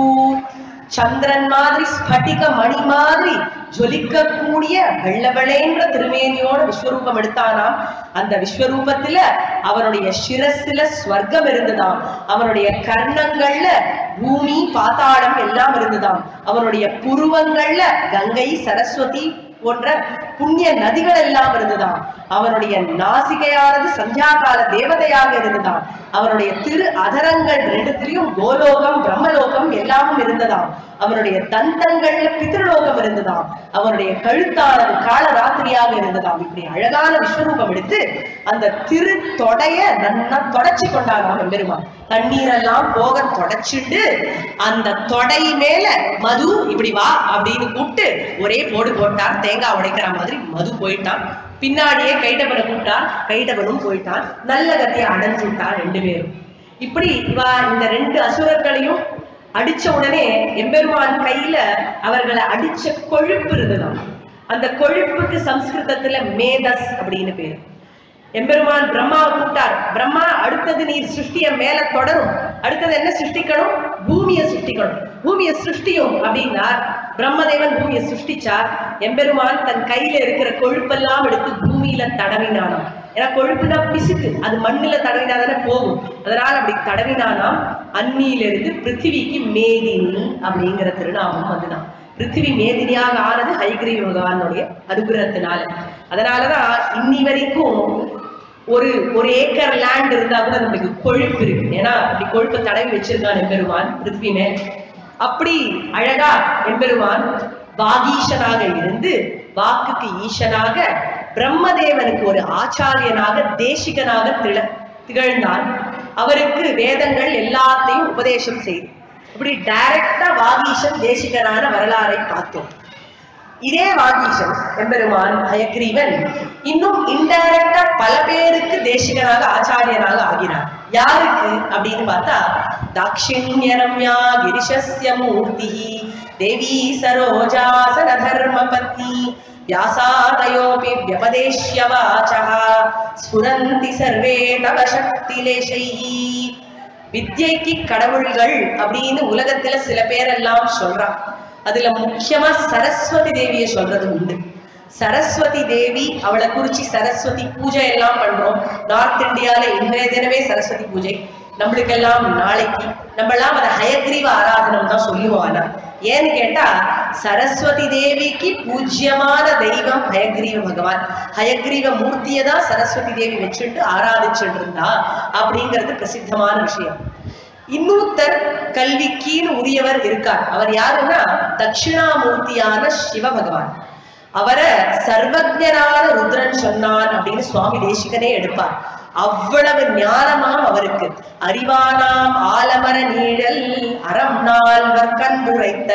சந்திரன் மாதிரி ஸ்பட்டிக மணி மாதிரி ஜொலிக்கக்கூடிய வெள்ளவெளேன்ற திருமேனியோட விஸ்வரூபம் எடுத்தானாம். அந்த விஸ்வரூபத்துல அவனுடைய சிரஸ்ல ஸ்வர்க்கம் இருந்ததாம், அவனுடைய கர்ணங்கள்ல பூமி பாதாளம் எல்லாம் இருந்ததாம், அவனுடைய புருவங்கள்ல கங்கை சரஸ்வதி போன்ற புண்ணிய நதிகள் எல்லாம் இருந்ததாம், அவனுடைய நாசிகையானது சந்தியாகால தேவதையாக இருந்ததாம், அவனுடைய திரு அதரங்கள் ரெண்டுத்திலையும் கோலோகம் பிரம்மலோகம் எல்லாமும் இருந்ததாம், அவனுடைய தந்தங்கள்ல பித்ருலோகம் இருந்ததாம், அவனுடைய கழுத்தானது காலராத்திரியாக இருந்ததாம். இப்படி அழகான விஸ்வரூபம் எடுத்து அந்த திரு தொடைய நன்னா தொடச்சி கொண்டானாம் எம்பெருமான். தண்ணீரெல்லாம் போக தொடச்சிட்டு அந்த தொடை மேல மது இப்படி வா அப்படின்னு கூப்பிட்டு ஒரே போடு போட்டார். தேங்காய் உடைக்கிற மாதிரி மது போயிட்டான். பின்னாடியே கைடவனை கூப்பிட்டார், கைடவனும் போயிட்டான். நல்ல கத்தியை அடைஞ்சு விட்டார் ரெண்டு பேரும். இப்படி இவா இந்த ரெண்டு அசுரர்களையும் அடிச்ச உடனே எம்பெருமான் கையில அவர்களை அடிச்ச கொழுப்பு இருந்ததாம். அந்த கொழுப்புக்கு சம்ஸ்கிருதத்துல மேதஸ் அப்படின்னு பேரு. எம்பெருமான் பிரம்மாவை கூப்பிட்டார், பிரம்மா அடுத்தது நீ சிருஷ்டிய மேல தொடரும், அடுத்தது என்ன சிருஷ்டிக்கணும், பூமியை சிருஷ்டிக்கணும், பூமியை சிருஷ்டியும் அப்படின்னார். பிரம்மதேவன் பூமியை சிருஷ்டிச்சார். எம்பெருமான் தன் கையில இருக்கிற கொழுப்பெல்லாம் எடுத்து பூமியில தடவினானாம். ஏன்னா கொழுப்புனா பிசுக்கு, அது மண்ணுல தடவினாதானே போகும், அதனால அப்படி தடவினானாம். அன்னியிலிருந்து பிருத்திவிக்கு மேதினி அப்படிங்கிற திருநாமம் வந்துதான். பிருத்திவி மேதினியாக ஆனது ஹயக்ரீவ பகவானுடைய அனுகிரகத்தினால. அதனாலதான் இன்னி வரைக்கும் ஒரு ஒரு ஏக்கர் லேண்ட் இருந்தா கூட நம்மளுக்கு கொழுப்பு இருக்கு. ஏன்னா அப்படி கொழுப்பை தடவி வச்சிருக்கான் எம்பெருமான் பிருத்திவி மேல். அப்படி அழகா எம்பெருமான் வாகீஷனாக இருந்து வாக்குக்கு ஈசனாக பிரம்மதேவனுக்கு ஒரு ஆச்சாரியனாக தேசிகனாக திள திகழ்ந்தான். அவருக்கு வேதங்கள் எல்லாத்தையும் உபதேசம் செய்து இப்படி டைரக்டா வாகீஷன் தேசிகனான வரலாறை பார்த்தோம். இதே வாகீஷன் எம்பெருமான் ஹயக்ரீவன் இன்னும் இன்டைரக்டா பல பேருக்கு தேசிகனாக ஆச்சாரியனாக ஆகிறார். யாருக்கு அப்படின்னு பார்த்தா, தாக்ஷிண்ய ரம்யா கிரிஷஸ்ய மூர்த்தி தேவி சரோஜாசன தர்ம பத்னி व्यासादयोपि व्यपदेश्य वाचः स्फुरन्ति सर्वे तव शक्तिलेशैः. வித்யைக்கு கடவுள்கள் அப்படின்னு உலகத்துல சில பேரெல்லாம் சொல்றான். அதுல முக்கியமா சரஸ்வதி தேவியை சொல்றது உண்டு. சரஸ்வதி தேவி, அவளை குறிச்சு சரஸ்வதி பூஜை எல்லாம் பண்றோம். நார்த் இந்தியால இன்றைய தினமே சரஸ்வதி பூஜை, நம்மளுக்கெல்லாம் நாளைக்கு. நம்மளாம் அதை ஹயக்ரீவ ஆராதனம் தான் சொல்லுவோம். ஆனா ஏன்னு கேட்டா, சரஸ்வதி தேவிக்கு பூஜ்யமான தெய்வம் ஹயக்ரீவ பகவான். ஹயக்ரீவ மூர்த்தியை தான் சரஸ்வதி தேவி வச்சுட்டு ஆராதிச்சுட்டு இருந்தா அப்படிங்கிறது பிரசித்தமான விஷயம். இன்னொருத்தர் கல்விக்குன்னு உரியவர் இருக்கார். அவர் யாருன்னா தட்சிணாமூர்த்தியான சிவ பகவான். அவரை சர்வஜனான ருத்ரன் சொன்னான் அப்படின்னு சுவாமி தேசிகனே எடுப்பார். அவ்வளவு ஞானமாம் அவருக்கு. அறிவானாம் ஆலமர நீழல் அறம் நால்வர் கண்டுரைத்த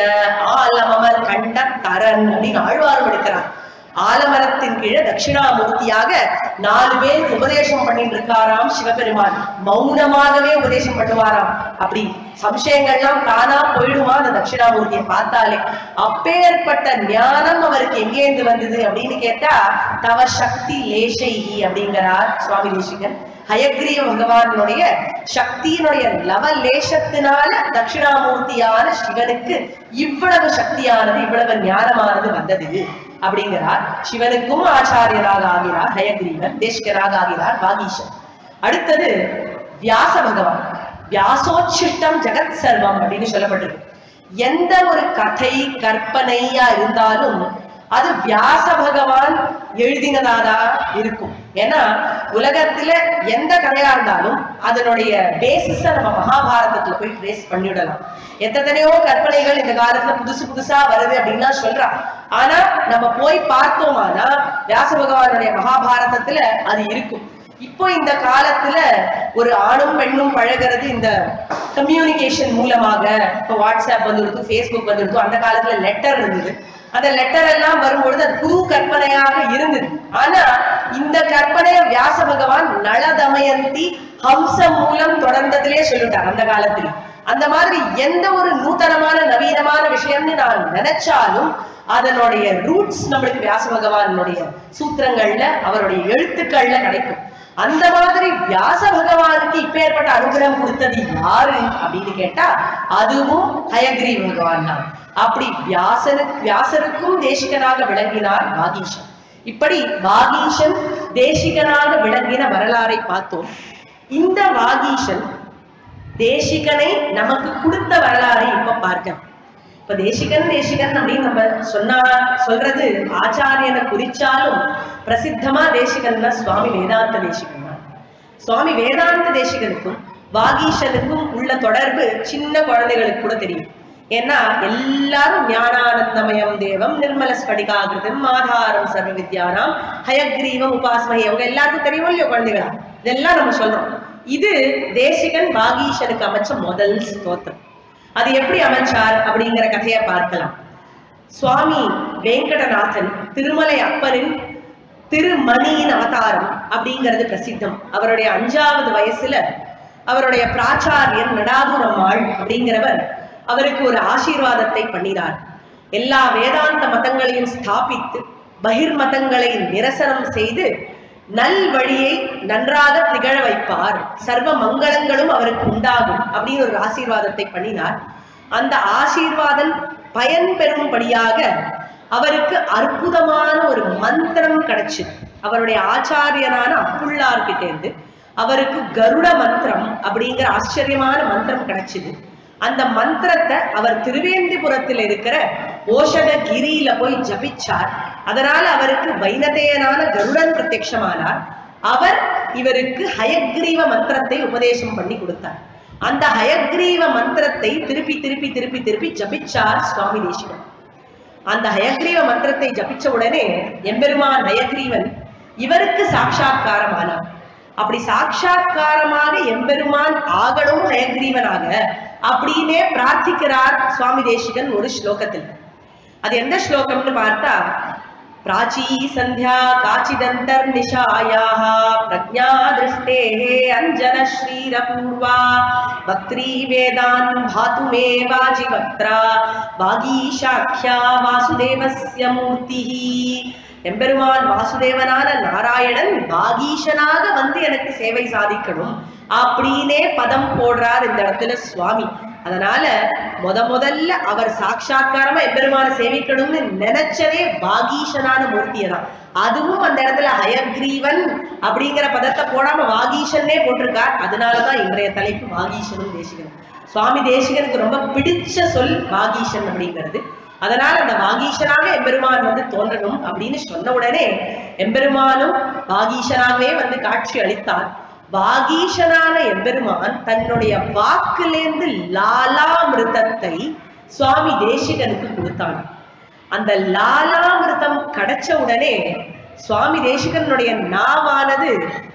ஆலமர் கண்ட தரன் அப்படின்னு ஆழ்வார் எடுக்கிறார். ஆலமரத்தின் கீழே தட்சிணாமூர்த்தியாக நாலு பேர் உபதேசம் பண்ணிட்டு இருக்காராம் சிவபெருமான். மௌனமாகவே உபதேசம் பண்ணுவாராம். அப்படி சம்சயங்கள்லாம் தானா போயிடுமா அந்த தட்சிணாமூர்த்தியை பார்த்தாலே. அப்பேற்பட்ட ஞானம் அவருக்கு எங்கேருந்து வந்தது அப்படின்னு கேட்டா தவ சக்தி லேசைகி அப்படிங்கிறார் சுவாமி தேசிகன். ஹயக்ரீவ பகவானுடைய சக்தியினுடைய லவ லேசத்தினால தட்சிணாமூர்த்தியான சிவனுக்கு இவ்வளவு சக்தியானது இவ்வளவு ஞானமானது வந்தது அப்படிங்கிறார். சிவனுக்கும் ஆச்சாரியராக ஆகிறார் ஹயக்ரீவன், தேசிகராக ஆகிறார் வாகீசன். அடுத்தது வியாச பகவான். வியாசோச்சிஷ்டம் ஜெகத் சர்வம் அப்படின்னு சொல்லப்பட்டிருக்கு. எந்த ஒரு கதை கற்பனையா இருந்தாலும் அது வியாச பகவான் எழுதினதாதா இருக்கும். ஏன்னா உலகத்துல எந்த கதையா இருந்தாலும் அதனுடைய பேசிஸ நம்ம மகாபாரதத்துல போய் ட்ரேஸ் பண்ணிவிடலாம். எத்தனையோ கற்பனைகள் இந்த காலத்துல புதுசு புதுசா வருது அப்படின்னா சொல்றான். ஆனா நம்ம போய் பார்த்தோமானா வியாச பகவானுடைய மகாபாரதத்துல அது இருக்கும். இப்போ இந்த காலத்துல ஒரு ஆணும் பெண்ணும் பழகிறது இந்த கம்யூனிகேஷன் மூலமாக. இப்போ வாட்ஸ்அப் வந்துருக்கு, ஃபேஸ்புக் வந்துருக்கு. அந்த காலத்துல லெட்டர் இருந்தது. அந்த லெட்டர் எல்லாம் வரும்பொழுது அது புது கற்பனையாக இருந்தது. ஆனா இந்த கற்பனையை வியாச பகவான் நள தமயந்தி ஹம்சம் மூலம் தொடர்ந்ததிலே சொல்லிட்டார் அந்த காலத்துல. அந்த மாதிரி எந்த ஒரு நூதனமான நவீனமான விஷயம்னு நான் நினைச்சாலும் அதனுடைய ரூட்ஸ் நம்மளுக்கு வியாச பகவானுடைய சூத்திரங்கள்ல அவருடைய எழுத்துக்கள்ல கிடைக்கும். அந்த மாதிரி வியாச பகவானுக்கு இப்பேற்பட்ட அனுகிரகம் கொடுத்தது யாரு அப்படின்னு கேட்டா அதுவும் ஹயக்ரீவ பகவான் தான். அப்படி வியாசனுக்கு வியாசருக்கும் தேசிகனாக விளங்கினார் வாகீசன். இப்படி வாகீசன் தேசிகனாக விளங்கின வரலாறை பார்த்தோம். இந்த வாகீசன் தேசிகனை நமக்கு கொடுத்த வரலாறை இப்ப பார்க்கலாம். இப்ப தேசிகன் தேசிகன் அப்படின்னு நம்ம சொன்னா சொல்றது ஆச்சாரியனை குறிச்சாலும் பிரசித்தமா தேசிகன்னா சுவாமி வேதாந்த தேசிகன் தான். சுவாமி வேதாந்த தேசிகனுக்கும் வாகீசனுக்கும் உள்ள தொடர்பு சின்ன குழந்தைகளுக்கு கூட தெரியும். ஏன்னா எல்லாரும் ஞானானந்தமயம் தேவம் நிர்மல ஸ்படிகாகிருதம் ஆதாரம் சர்வ வித்யானாம் ஹயக்ரீவம் உபாஸ்மஹி அவங்க எல்லாருக்கும் தெரியும் இல்லையோ குழந்தைகளா? இதெல்லாம் நம்ம சொல்றோம். இது தேசிகன் வாகீசனுக்கு அமைச்ச முதல் ஸ்தோத்திரம். அது எப்படி அமைச்சார் அப்படிங்கிற கதையை பார்க்கலாம். சுவாமி வெங்கடநாதன் திருமலை அப்பனின் திருமணியின் அவதாரம் அப்படிங்கிறது பிரசித்தம். அவருடைய அஞ்சாவது வயசுல அவருடைய பிராச்சாரியன் நடாதுரம்மாள் அப்படிங்கிறவர் அவருக்கு ஒரு ஆசீர்வாதத்தை பண்ணினார். எல்லா வேதாந்த மதங்களையும் ஸ்தாபித்து பகிர் மதங்களை நிரசனம் செய்து நல் வழியை நன்றாக திகழ வைப்பார், சர்வ மங்களங்களும் அவருக்கு உண்டாகும் அப்படின்னு ஒரு ஆசீர்வாதத்தை பண்ணினார். அந்த ஆசீர்வாதம் பயன் பெறும்படியாக அவருக்கு அற்புதமான ஒரு மந்திரம் கிடைச்சது. அவருடைய ஆச்சாரியனான அப்புள்ளார்கிட்ட இருந்து அவருக்கு கருட மந்திரம் அப்படிங்கிற ஆச்சரியமான மந்திரம் கிடைச்சது. அந்த மந்திரத்தை அவர் திருவேந்திபுரத்தில் இருக்கிற ஓஷதகிரியில போய் ஜபிச்சார். அதனால அவருக்கு வைனதேயனான கருடன் பிரத்யட்சமானார். அவர் இவருக்கு ஹயக்ரீவ மந்திரத்தை உபதேசம் பண்ணி கொடுத்தார். அந்த ஹயக்ரீவ மந்திரத்தை திருப்பி திருப்பி திருப்பி திருப்பி ஜபிச்சார் சுவாமி தேசிகன். அந்த ஹயக்ரீவ மந்திரத்தை ஜபிச்ச உடனே எம்பெருமான் ஹயக்ரீவன் இவருக்கு சாட்சா்காரமானார். அப்படி சாட்சா்காரமாக எம்பெருமான் ஆகணும் ஹயக்ரீவனாக அப்படின்னே பிரார்த்திக்கிறார் சுவாமி தேசிகன் ஒரு ஸ்லோகத்தில். அது எந்த ஸ்லோகம்னு பார்த்தா प्राची संध्या काचिदंतर निशायाः प्रज्ञा दृष्टेः अंजन श्रीरपूर्वा वक्त्री वेदान् भातुमे वाजिवक्त्रा वागीशाख्या वासुदेवस्य मूर्तिः. எம்பெருமான் வாசுதேவனான நாராயணன் வாகீஷனாக வந்து எனக்கு சேவை சாதிக்கணும் அப்படின்னே பதம் போடுறார் இந்த இடத்துல சுவாமி. அதனால முத முதல்ல அவர் சாட்சா்காரமா எம்பெருமான சேவிக்கணும்னு நினைச்சதே வாகீஷனான மூர்த்தியை தான். அதுவும் அந்த இடத்துல ஹயக்ரீவன் அப்படிங்கிற பதத்தை போடாம வாகீஷன்னே போட்டிருக்கார். அதனாலதான் இன்றைய தலைப்பு வாகீஷனும் தேசிகனும். சுவாமி தேசிகனுக்கு ரொம்ப பிடிச்ச சொல் வாகீஷன் அப்படிங்கிறது. அதனால அந்த வாகீஷனாக எம்பெருமான் வந்து தோன்றணும் அப்படின்னு சொன்ன உடனே எம்பெருமானும் வாகீஷனாகவே வந்து காட்சி அளித்தார். வாகீஷனான எம்பெருமான் தன்னுடைய வாக்கிலிருந்து லாலாமிருதத்தை சுவாமி தேசிகனுக்கு கொடுத்தான். அந்த லாலாமிருதம் கிடைச்ச உடனே சுவாமி தேசிகனுடைய நாவானது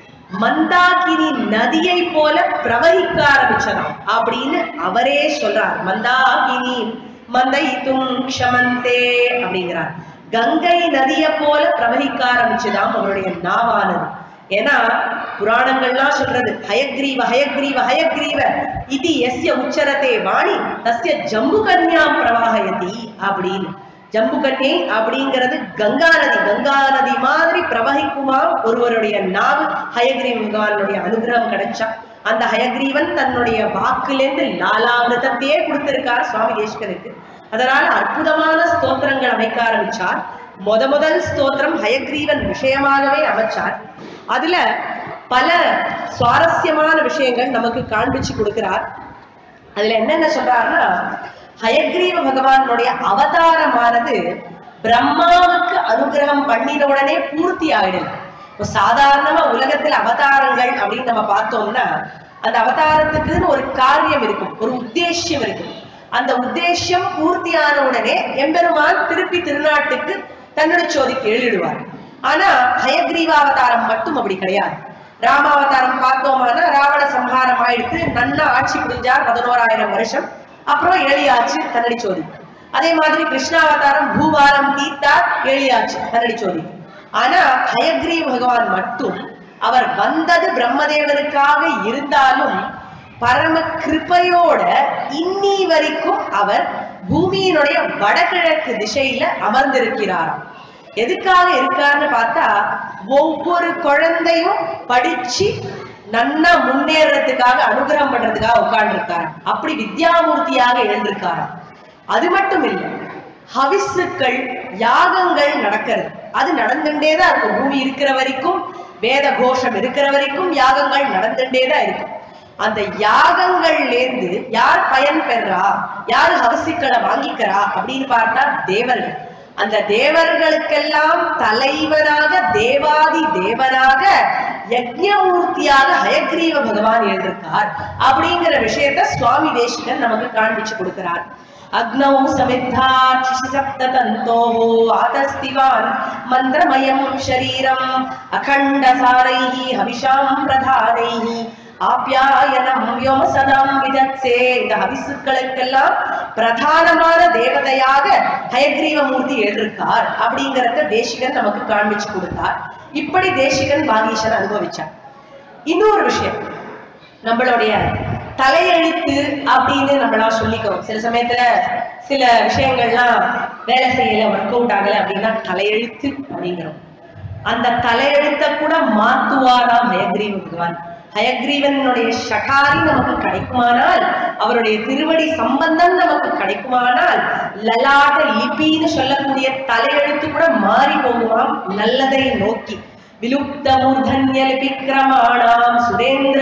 மந்தாகினி நதியை போல பிரவகிக்க ஆரம்பிச்சதாம் அப்படின்னு அவரே சொல்றார். மந்தாகினி மந்தைத்தும் க்ஷமந்தே அப்படிங்கிறார். கங்கை நதியை போல பிரவகிக்க ஆரம்பிச்சுதாம் அவருடைய நாவானது. ஏன்னா புராணங்கள்லாம் சொல்றது ஹயக்ரீவ ஹயக்ரீவ ஹயக்ரீவ இது எஸ்ய உச்சரத்தே வாணி தஸ்ய ஜம்பு கன்யாம் பிரவாகயதி அப்படின்னு. ஜம்பு கன்யை அப்படிங்கிறது கங்கா நதி. கங்கா நதி மாதிரி பிரவகிக்குமா ஒருவருடைய நாவு. ஹயக்ரீவ பகவானுடைய அனுகிரகம் கிடைச்சா அந்த ஹயக்ரீவன் தன்னுடைய வாக்குலேருந்து லாலாமிருதத்தையே கொடுத்திருக்கார் சுவாமி தேசிகனுக்கு. அதனால அற்புதமான ஸ்தோத்திரங்கள் அமைக்க ஆரம்பிச்சார். முத முதல் ஸ்தோத்திரம் ஹயக்ரீவன் விஷயமாகவே அமைச்சார். அதுல பல சுவாரஸ்யமான விஷயங்கள் நமக்கு காண்பிச்சு கொடுக்கிறார். அதுல என்னென்ன சொல்றாருன்னா, ஹயக்ரீவ பகவானுடைய அவதாரமானது பிரம்மாவுக்கு அனுகிரகம் பண்ணின உடனே பூர்த்தி ஆயிடல. இப்போ சாதாரணமா உலகத்துல அவதாரங்கள் அப்படின்னு நம்ம பார்த்தோம்னா அந்த அவதாரத்துக்குன்னு ஒரு காரியம் இருக்கும், ஒரு உத்தேசியம் இருக்கும். அந்த உத்தேசியம் பூர்த்தியான உடனே எம்பெருமான் திருப்பி திருநாட்டுக்கு தன்னுடைய சோதிக்கு எழுதிடுவார். ஆனா ஹயக்ரீவாவதாரம் மட்டும் அப்படி கிடையாது. ராமாவதாரம் பார்த்தோம்னா ராவண சம்ஹாரம் ஆயிடுத்து, நன்னா ஆட்சி புரிஞ்சார் பதினோராயிரம் வருஷம், அப்புறம் ஏழியாச்சு தன்னடி சோதி. அதே மாதிரி கிருஷ்ணாவதாரம் பூபாரம் தீர்த்தார், ஏழியாச்சு தன்னடி சோதி. ஆனா ஹயக்ரீவ பகவான் மட்டும் அவர் வந்தது பிரம்மதேவனுக்காக இருந்தாலும் பரம கிருபையோட இன்னி வரைக்கும் அவர் பூமியினுடைய வடகிழக்கு திசையில அமர்ந்திருக்கிறாராம். எதுக்காக இருக்காருன்னு பார்த்தா ஒவ்வொரு குழந்தையும் படிச்சு நன்னா முன்னேறதுக்காக அனுகிரகம் பண்றதுக்காக உட்கார்ந்து இருக்காரு. அப்படி வித்யாமூர்த்தியாக எழுந்திருக்காரு. அது மட்டும் இல்லை, ஹவிசுக்கள் யாகங்கள் நடக்கிறது. அது நடந்துட்டேதான் இருக்கும். பூமி இருக்கிற வரைக்கும், வேத கோஷம் இருக்கிற வரைக்கும் யாகங்கள் நடந்துட்டேதான் இருக்கும். அந்த யாகங்கள்ல இருந்து யார் பயன் பெறா, யாரு ஹவிசுக்களை வாங்கிக்கிறா அப்படின்னு பார்த்தா தேவர்கள். அந்த தேவர்களுக்கெல்லாம் தலைவனாக தேவாதி தேவனாக யஜ்ஞமூர்த்தியாக ஹயக்ரீவ பகவான் எழுந்திருக்கார் அப்படிங்கிற விஷயத்த சுவாமி தேசிகன் நமக்கு காண்பிச்சு கொடுக்கிறார். அக்னௌ சமித்தார் சப்ததந்தோ ஆதஸ்திவான் மந்திரமயம் ஷரீரம் அகண்ட சாரைஹி ஹவிஷாம் பிரதானைஹி ஆப்யாயனம் வ்யோம சதாம் விதத்சே. இந்த ஹவிசுக்களுக்கெல்லாம் பிரதானமான தேவதையாக ஹயக்ரீவ மூர்த்தி எழுதிருக்கார் அப்படிங்கறத தேசிகன் நமக்கு காண்பிச்சு கொடுத்தார். இப்படி தேசிகன் வாகீசன் அனுபவிச்சார். இன்னொரு விஷயம், நம்மளுடைய தலையெழுத்து அப்படின்னு நம்மளா சொல்லிக்கிறோம். சில சமயத்துல சில விஷயங்கள்லாம் வேலை செய்யல, ஒர்க் அவுட் ஆகல அப்படின்னா தலையெழுத்து அப்படிங்கிறோம். அந்த தலையெழுத்த கூட மாத்துவாராம் ஹயக்ரீவ பகவான். ஹயக்ரீவனுடைய ஷகாரி நமக்கு கிடைக்குமானால், அவருடைய திருவடி சம்பந்தம் நமக்கு கிடைக்குமானால், லலாட்ட லிபின்னு சொல்லக்கூடிய தலையெழுத்து கூட மாறி போகுமாம் நல்லதை நோக்கி. விலுப்த மூர்தன்ய லிபிக்ரமாணாம் சுரேந்திர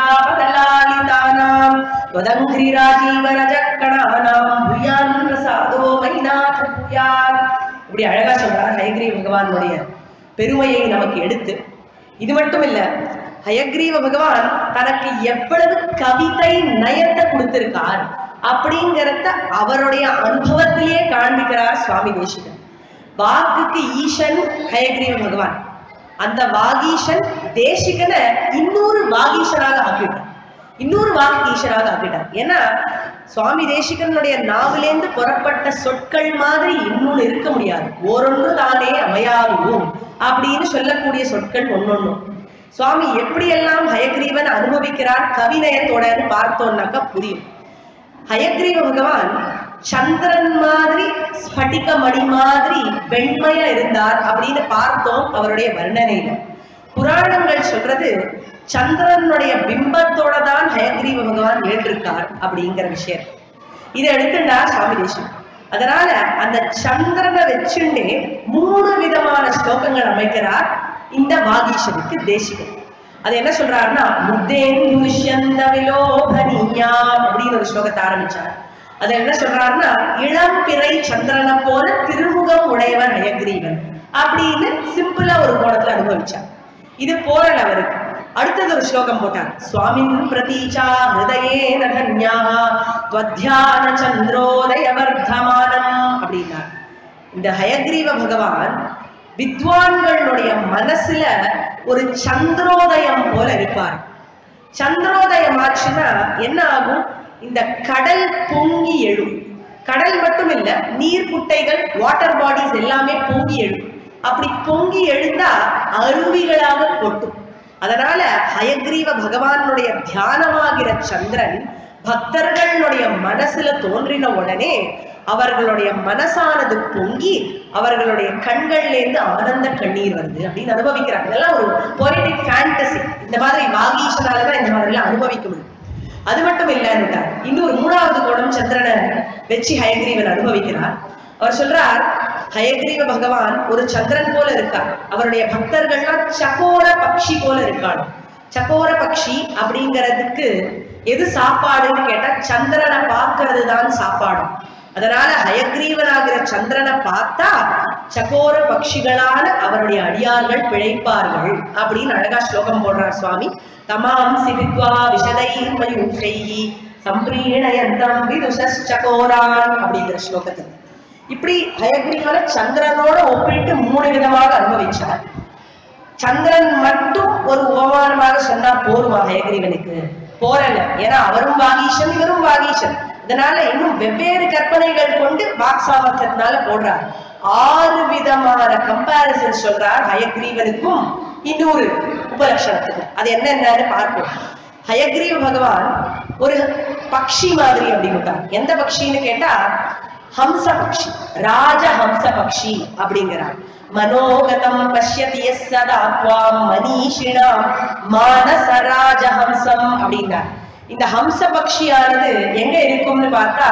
சூடாபதலாலிதானாம் வதங்கிரி ராஜீவ ரஜக்கணானாம் புயான் பிரசாதோ மைநாத புயான். இப்படி அழகா சொல்றார் ஹயக்ரீவ பகவானுடைய பெருமையை நமக்கு எடுத்து. இது மட்டும் இல்ல, ஹயக்ரீவ பகவான் தனக்கு எவ்வளவு கவிதை நயத்தை கொடுத்திருக்கார் அப்படிங்கிறத அவருடைய அனுபவத்திலேயே காண்பிக்கிறார் சுவாமி தேசிகன். வாக்குக்கு ஈசன் ஹயக்ரீவ பகவான். அந்த வாகீசன் தேசிகனை இன்னொரு வாகீசனாக ஆக்கிட்டார், இன்னொரு வாக்கு ஈசனாக ஆக்கிட்டார். ஏன்னா சுவாமி தேசிகனுடைய நாவிலேந்து புறப்பட்ட சொற்கள் மாதிரி இன்னொன்னு இருக்க முடியாது. ஓரொன்று தானே அமையாகும் அப்படின்னு சொல்லக்கூடிய சொற்கள் ஒன்னொன்னும். சுவாமி எப்படியெல்லாம் ஹயக்ரீவன் அனுபவிக்கிறார் கவிநயத்தோட பார்த்தோம்னாக்கா புரியும். ஹயக்ரீவ பகவான் சந்திரன் மாதிரி ஸ்பட்டிக மணி மாதிரி வெண்மையா இருந்தார் அப்படின்னு பார்த்தோம் அவருடைய வர்ணனையில. புராணங்கள் சொல்றது சந்திரனுடைய பிம்பத்தோட தான் ஹயக்ரீவ பகவான் ஏற்றிருக்கார் அப்படிங்கிற விஷயம். இதை எடுத்துட்டார் சுவாமி தேசிகன். அதனால அந்த சந்திரனை வச்சுண்டே மூணு விதமான ஸ்லோகங்கள் அமைக்கிறார் இந்த வாகீசனுக்கு தேசிகன். அது என்ன சொல்றாருன்னா, முத்தேந்துஷ்யந்த விலோபனியாம் அப்படின்னு ஒரு ஸ்லோகத்தை ஆரம்பிச்சார். அது என்ன சொல்றாருன்னா, இளம் பிறை சந்திரனை போல திருமுகம் உடையவன் ஹயக்ரீவன் அப்படின்னு சிம்பிளா ஒரு கோணத்துல அனுபவிச்சார். இது போரல் அவருக்கு. அடுத்தது ஒரு ஸ்லோகம் போட்டார். சுவாமின் பிரதீச்சா ஹிருதயே நகன்யா த்வத்யான சந்திரோதய வர்த்தமானம் அப்படின்னார். இந்த ஹயக்ரீவ பகவான் வித்வான்களுடைய மனசுல ஒரு சந்திரோதயம் போல இருப்பார். சந்திரோதயம் ஆச்சுன்னா என்ன ஆகும்? இந்த கடல் பொங்கி எழும். கடல் மட்டும் இல்ல, நீர் குட்டைகள், வாட்டர் பாடிஸ் எல்லாமே பொங்கி எழும். அப்படி பொங்கி எழுந்தா அருவிகளாக கொட்டும். அதனால ஹயக்ரீவ பகவானுடைய தியானமாகிற சந்திரன் பக்தர்களுடைய மனசுல தோன்றின உடனே அவர்களுடைய மனசானது பொங்கி அவர்களுடைய கண்கள்ல இருந்து ஆனந்த கண்ணீர் வருது அப்படின்னு அனுபவிக்கிறாங்க. இதெல்லாம் ஒரு பொலிட்டிக் ஃபேண்டசி. இந்த மாதிரி வாகீஷனாலதான் இந்த மாதிரி எல்லாம் அனுபவிக்க முடியும். அது மட்டும் இல்லைன்னு இன்னொரு மூணாவது கோணம் சந்திரனை வச்சு ஹயக்ரீவன் அனுபவிக்கிறார். அவர் சொல்றார், ஹயக்ரீவ பகவான் ஒரு சந்திரன் போல இருக்கார். அவருடைய பக்தர்கள்லாம் சகோர பக்ஷி போல இருக்காள். சகோர பக்ஷி அப்படிங்கிறதுக்கு எது சாப்பாடுன்னு கேட்டா சந்திரனை பார்க்கறது தான் சாப்பாடு. அதனால ஹயக்ரீவனாகிற சந்திரனை பார்த்தா சகோர பக்ஷிகளான அவருடைய அடியார்கள் பிழைப்பார்கள் அப்படின்னு அழகா ஸ்லோகம் போடுறார் சுவாமி. தமாம் சிவித்வா விஷதை மயூஷைஹி சம்பிரீணயந்தம் விதுஷச்சகோரான் அப்படிங்கிற ஸ்லோகத்தில் இப்படி ஹயக்ரீவன சந்திரனோட ஒப்பிட்டு மூணு விதமாக அனுபவிச்சார். சந்திரன் மட்டும் ஒரு உபமானமாக சொன்னா போருவா ஹயக்ரீவனுக்கு? போரல. ஏன்னா அவரும் வாகீஷன், இவரும் வாகீஷன். அதனால இன்னும் வெவ்வேறு கற்பனைகள் கொண்டு வாக்சாமர்த்தத்தினால போடுறார். ஆறு விதமான கம்பாரிசன் சொல்றார் ஹயக்ரீவனுக்கும் இன்னொரு உபலட்சணத்துக்கும். அது என்னென்னு பார்ப்போம். ஹயக்ரீவ பகவான் ஒரு பக்ஷி மாதிரி அப்படின்னு. எந்த பக்ஷின்னு கேட்டா ஹம்ச பக்ஷி, ராஜ ஹம்ச பக்ஷி அப்படிங்கிறார். மனோகதம் பஷ்யதி சதா த்வாம் மனீஷிணாம் மானச ராஜ ஹம்சம் அப்படிங்கிறார். இந்த ஹம்ச பக்ஷியானது எங்க இருக்கும்னு பார்த்தா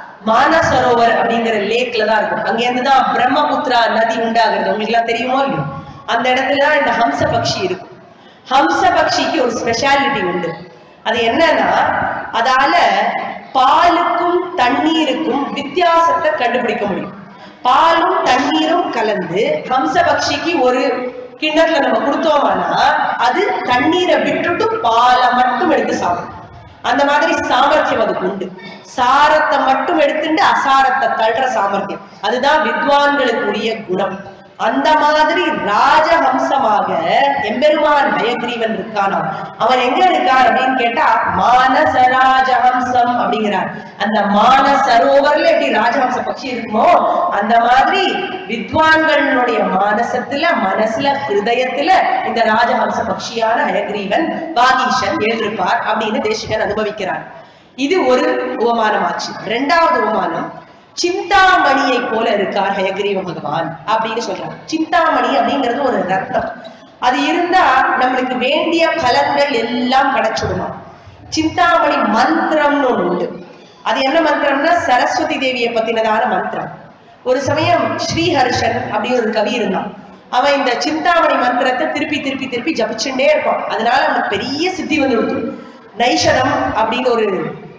மானசரோவர் அப்படிங்கிற லேக்ல தான் இருக்கும். அங்க இருந்துதான் பிரம்மபுத்திரா நதி உண்டாகிறது. உங்களுக்கு எல்லாம் தெரியுமோ இல்லையோ? அந்த இடத்துலதான் இந்த ஹம்ச பக்ஷி இருக்கும். ஹம்ச பக்ஷிக்கு ஒரு ஸ்பெஷாலிட்டி உண்டு. அது என்னன்னா, அதால பாலுக்கும் தண்ணீருக்கும் வித்தியாசத்தை கண்டுபிடிக்க முடியும். பாலும் தண்ணீரும் கலந்து ஹம்ச பக்ஷிக்கு ஒரு கிண்ணத்துல நம்ம கொடுத்தோம்னா அது தண்ணீரை விட்டுட்டு பாலை மட்டும் எடுத்து சாப்பிடும். அந்த மாதிரி சாமர்த்தியம் அதுக்கு உண்டு. சாரத்தை மட்டும் எடுத்துட்டு அசாரத்தை தள்ளுற சாமர்த்தியம், அதுதான் வித்வான்களுக்குரிய குணம். அந்த மாதிரி ராஜஹம்சமாக எம்பெருமான் ஹயக்ரீவன் இருக்கானா. அவன் எங்க இருக்கான் அப்படின்னு கேட்டா மானச ராஜஹம்சம் அப்படிங்கிறார். அந்த மானசரோவர்ல எப்படி ராஜஹம்ச பட்சி இருக்குமோ அந்த மாதிரி வித்வான்களுடைய மானசத்துல, மனசுல, ஹிருதயத்துல இந்த ராஜஹம்ச பட்சியான ஹயக்ரீவன் வாகீஷன் எழுந்திருப்பார் அப்படின்னு தேசிகன் அனுபவிக்கிறார். இது ஒரு உபமானமாச்சு. இரண்டாவது உபமானம், சிந்தாமணியை போல இருக்கார் ஹயக்ரீவ பகவான் அப்படின்னு சொல்றாங்க. சிந்தாமணி அப்படிங்கிறது ஒரு ரத்னம். அது இருந்தா நம்மளுக்கு வேண்டிய பலன்கள் எல்லாம் கிடைச்சிடுமா. சிந்தாமணி மந்திரம்னு ஒண்ணு உண்டு. அது என்ன மந்திரம்னா சரஸ்வதி தேவியை பத்தினதான மந்திரம். ஒரு சமயம் ஸ்ரீஹர்ஷன் அப்படின்னு ஒரு கவி இருந்தான். அவன் இந்த சிந்தாமணி மந்திரத்தை திருப்பி திருப்பி திருப்பி ஜபிச்சுட்டே இருப்பான். அதனால அவனுக்கு பெரிய சித்தி வந்து விடுது. நைஷதம் அப்படின்னு ஒரு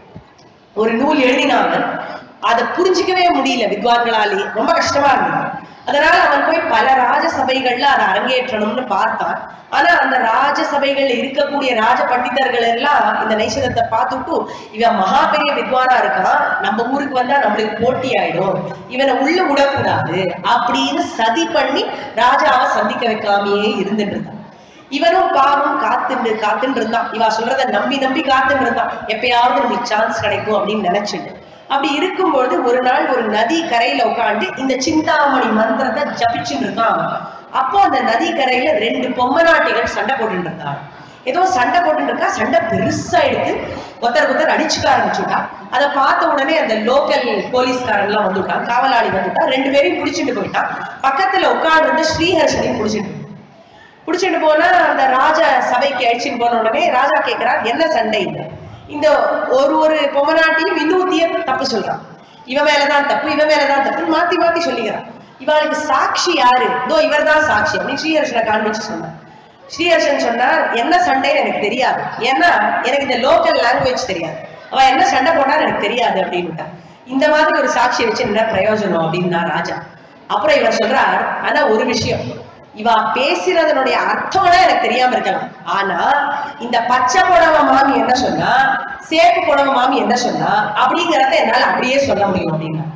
ஒரு நூல் எழுதினாங்க. அதை புரிஞ்சிக்கவே முடியல வித்வான்களாலே, ரொம்ப கஷ்டமா இருந்தது. அதனால அவன் போய் பல ராஜசபைகள்ல அதை அரங்கேற்றணும்னு பார்த்தான். ஆனா அந்த ராஜசபைகள்ல இருக்கக்கூடிய ராஜ பண்டிதர்கள் எல்லாம் இந்த நைஷதத்தை பார்த்துட்டு இவன் மகா பெரிய வித்வானா இருக்கான், நம்ம ஊருக்கு வந்தா நம்மளுக்கு போட்டி ஆயிடும், இவனை உள்ள விடக்கூடாது அப்படின்னு சதி பண்ணி ராஜாவை சந்திக்க வைக்காமையே இருந்துட்டு இருந்தான். இவனும் பாவம் காத்துண்டு காத்துட்டு இருந்தான். இவ சொல்றத நம்பி நம்பி காத்துட்டு இருந்தான், எப்பயாவது நமக்கு சான்ஸ் கிடைக்கும் அப்படின்னு நினைச்சுட்டு. அப்படி இருக்கும்போது ஒரு நாள் ஒரு நதி கரையில உட்காந்து இந்த சிந்தாமணி மந்திரத்தை ஜபிச்சுட்டு இருக்கான். அப்போ அந்த நதி கரையில ரெண்டு பொம்மநாட்டிகள் சண்டை போட்டுட்டு இருந்தாங்க. ஏதோ சண்டை போட்டுட்டு இருக்கா. சண்டை பெருசா எடுத்து ஒருத்தர் ஒருத்தர் அடிச்சுக்க ஆரம்பிச்சுட்டா. அதை பார்த்த உடனே அந்த லோக்கல் போலீஸ்காரன் எல்லாம் வந்துட்டான், காவலாளி வந்துட்டா. ரெண்டு பேரையும் பிடிச்சிட்டு போயிட்டான். பக்கத்துல உட்கார்ந்து ஸ்ரீஹர்ஷனையும் பிடிச்சிட்டு பிடிச்சிட்டு போனா அந்த ராஜா சபைக்கு அழிச்சுட்டு போன உடனே ராஜா கேட்கிறார், என்ன சண்டை இல்லை? இந்த ஒரு ஒரு பொம்மநாட்டியும் இன்னொருத்திய தப்பு சொல்றான். இவன் மேலதான் தப்பு, இவன் மேலதான் தப்புன்னு மாத்தி மாத்தி சொல்லிக்கிறான். இவளுக்கு சாட்சி யாரு? இதோ இவர் தான் சாட்சி அப்படின்னு ஸ்ரீஹர்ஷனை காண்பிச்சு சொன்னார். ஸ்ரீஹர்ஷன் சொன்னார், என்ன சண்டைன்னு எனக்கு தெரியாது, ஏன்னா எனக்கு இந்த லோக்கல் லாங்குவேஜ் தெரியாது, அவன் என்ன சண்டை போனான்னு எனக்கு தெரியாது அப்படின்னுட்டா. இந்த மாதிரி ஒரு சாட்சியை வச்சு என்ன பிரயோஜனம் அப்படின்னா ராஜா. அப்புறம் இவர் சொல்றார், ஆனா ஒரு விஷயம், இவா பேசுறதனுடைய அர்த்தம்னா எனக்கு தெரியாம இருக்கலாம், ஆனா இந்த பச்சை புடவை மாமி என்ன சொன்னா, சேப்பு புடவை மாமி என்ன சொன்னா அப்படிங்கறத என்னால அப்படியே சொல்ல முடியும் அப்படின்னா.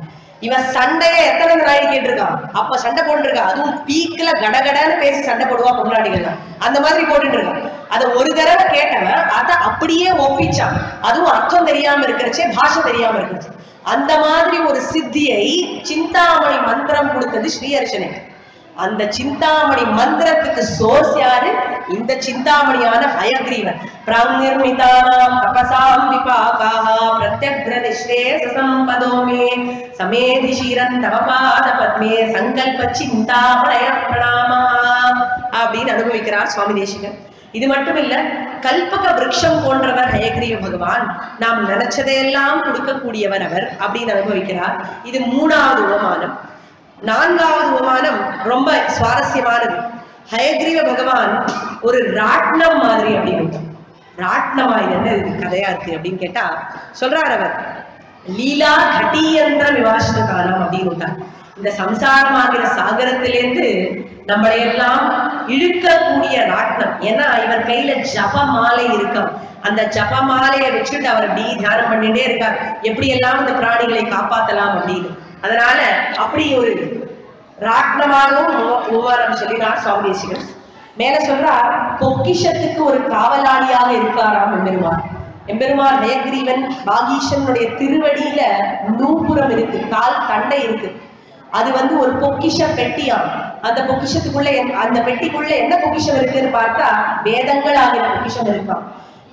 இவன் சண்டைய எத்தனை நாளைக்கு கேட்டிருக்கான், அப்ப சண்டை போட்டுருக்கான். அதுவும் பீக்ல கடகடன்னு பேசி சண்டை போடுவா பொன்னாடிகள், அந்த மாதிரி போட்டுட்டு இருக்கான். அதை ஒரு தடவை கேட்டவன் அதை அப்படியே ஒப்பிச்சான். அதுவும் அர்த்தம் தெரியாம இருக்கிறச்சே, பாஷை தெரியாம இருக்கிறச்சு. அந்த மாதிரி ஒரு சித்தியை சிந்தாமணி மந்திரம் கொடுத்தது ஸ்ரீஹர்ஷனுக்கு. அந்த சிந்தாமணி மந்திரத்துக்கு சோர்ஸ் யாரு? இந்த சிந்தாமணியான ஹயக்ரீவன். பிராநிர்மிதானாம் தபசாம் விபாகாஹ பிரத்யக்ரதிஷ்டே சசம்பதோமே சமேதிஷீரன் தவபாத பத்மே சங்கல்ப சிந்தாமணய பிரணாமா அப்படின்னு அனுபவிக்கிறார் சுவாமி தேசிகன். இது மட்டும் இல்ல, கல்பக விருட்சம் போன்றவர் ஹயக்ரீவ பகவான். நாம் நினைச்சதையெல்லாம் கொடுக்கக்கூடியவர் அவர் அப்படின்னு அனுபவிக்கிறார். இது மூணாவது உபமானம். நான்காவது உபமானம் ரொம்ப சுவாரஸ்யமானது. ஹயக்ரீவ பகவான் ஒரு ராட்னம் மாதிரி அப்படின்னு. ராட்னமா இது என்ன கதையா இருக்கு அப்படின்னு கேட்டா சொல்றார் அவர், லீலா கட்டியந்திர விவாசன காலம் அப்படின்னு. இந்த சம்சாரமாகிற சாகரத்திலேருந்து நம்மளையெல்லாம் இழுக்கக்கூடிய ராட்னம். ஏன்னா இவர் கையில ஜப மாலை இருக்கும். அந்த ஜப மாலையை வச்சுட்டு அவர் அப்படி தியானம் பண்ணிட்டே இருக்கார், எப்படி எல்லாம் இந்த பிராணிகளை காப்பாத்தலாம் அப்படின்னு. அதனால அப்படி ஒரு ராட்னமாகவும் உபமானம் சொல்லினார் சுவாமி தேசிகன். மேல சொல்றார், பொக்கிஷத்துக்கு ஒரு காவலாளியாக இருக்காராம் எம்பெருமான். எம்பெருமான் ஹயக்ரீவன் பாகீஷனுடைய திருவடியில நூபுரம் இருக்கு, கால் தண்டை இருக்கு. அது வந்து ஒரு பொக்கிஷ பெட்டியாம். அந்த பொக்கிஷத்துக்குள்ள அந்த பெட்டிக்குள்ள என்ன பொக்கிஷம் இருக்குன்னு பார்த்தா வேதங்கள் ஆகிற பொக்கிஷம் இருக்காம்.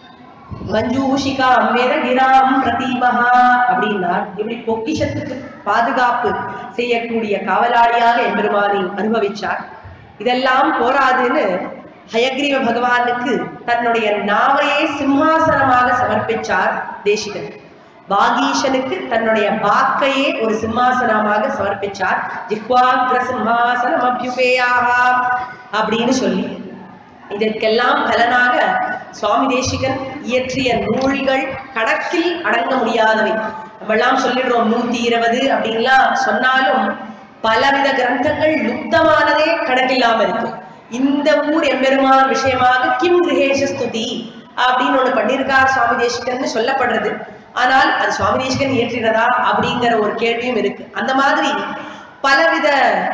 மஞ்சூஷிகாம் வேதகிராம் பிரதீமஹா அப்படின்னா இப்படி பொக்கிஷத்துக்கு பாதுகாப்பு செய்யக்கூடிய காவலாளியாக எம்பெருமானை அனுபவிச்சார். இதெல்லாம் போராதுன்னு ஹயக்ரீவ பகவானுக்கு தன்னுடைய நாவையே சிம்ஹாசனமாக சமர்ப்பிச்சார் தேசிகன். பாகீஷனுக்கு தன்னுடைய வாக்கையே ஒரு சிம்மாசனமாக சமர்ப்பிச்சார். ஜிஹ்வாக்ர சிம்ஹாசனம் அபியுபேயாஹா அப்படின்னு சொல்லி, இதற்கெல்லாம் பலனாக சுவாமி தேசிகன் இயற்றிய நூல்கள் கணக்கில் அடங்க முடியாதவை. நம்மெல்லாம் சொல்லிடுறோம் நூத்தி இருபது அப்படின்லாம் சொன்னாலும் பலவித கிரந்தங்கள் லுப்தமானதே கணக்கில்லாம இருக்கு. இந்த ஊர் எம்பெருமான் விஷயமாக கிம் கிரகேஷ ஸ்துதி அப்படின்னு ஒண்ணு பண்ணியிருக்கார் சுவாமி தேசிகன் சொல்லப்படுறது. ஆனால் அது சுவாமி தேசிகன் இயற்றினதா அப்படிங்கிற ஒரு கேள்வியும் இருக்கு. அந்த மாதிரி பலவித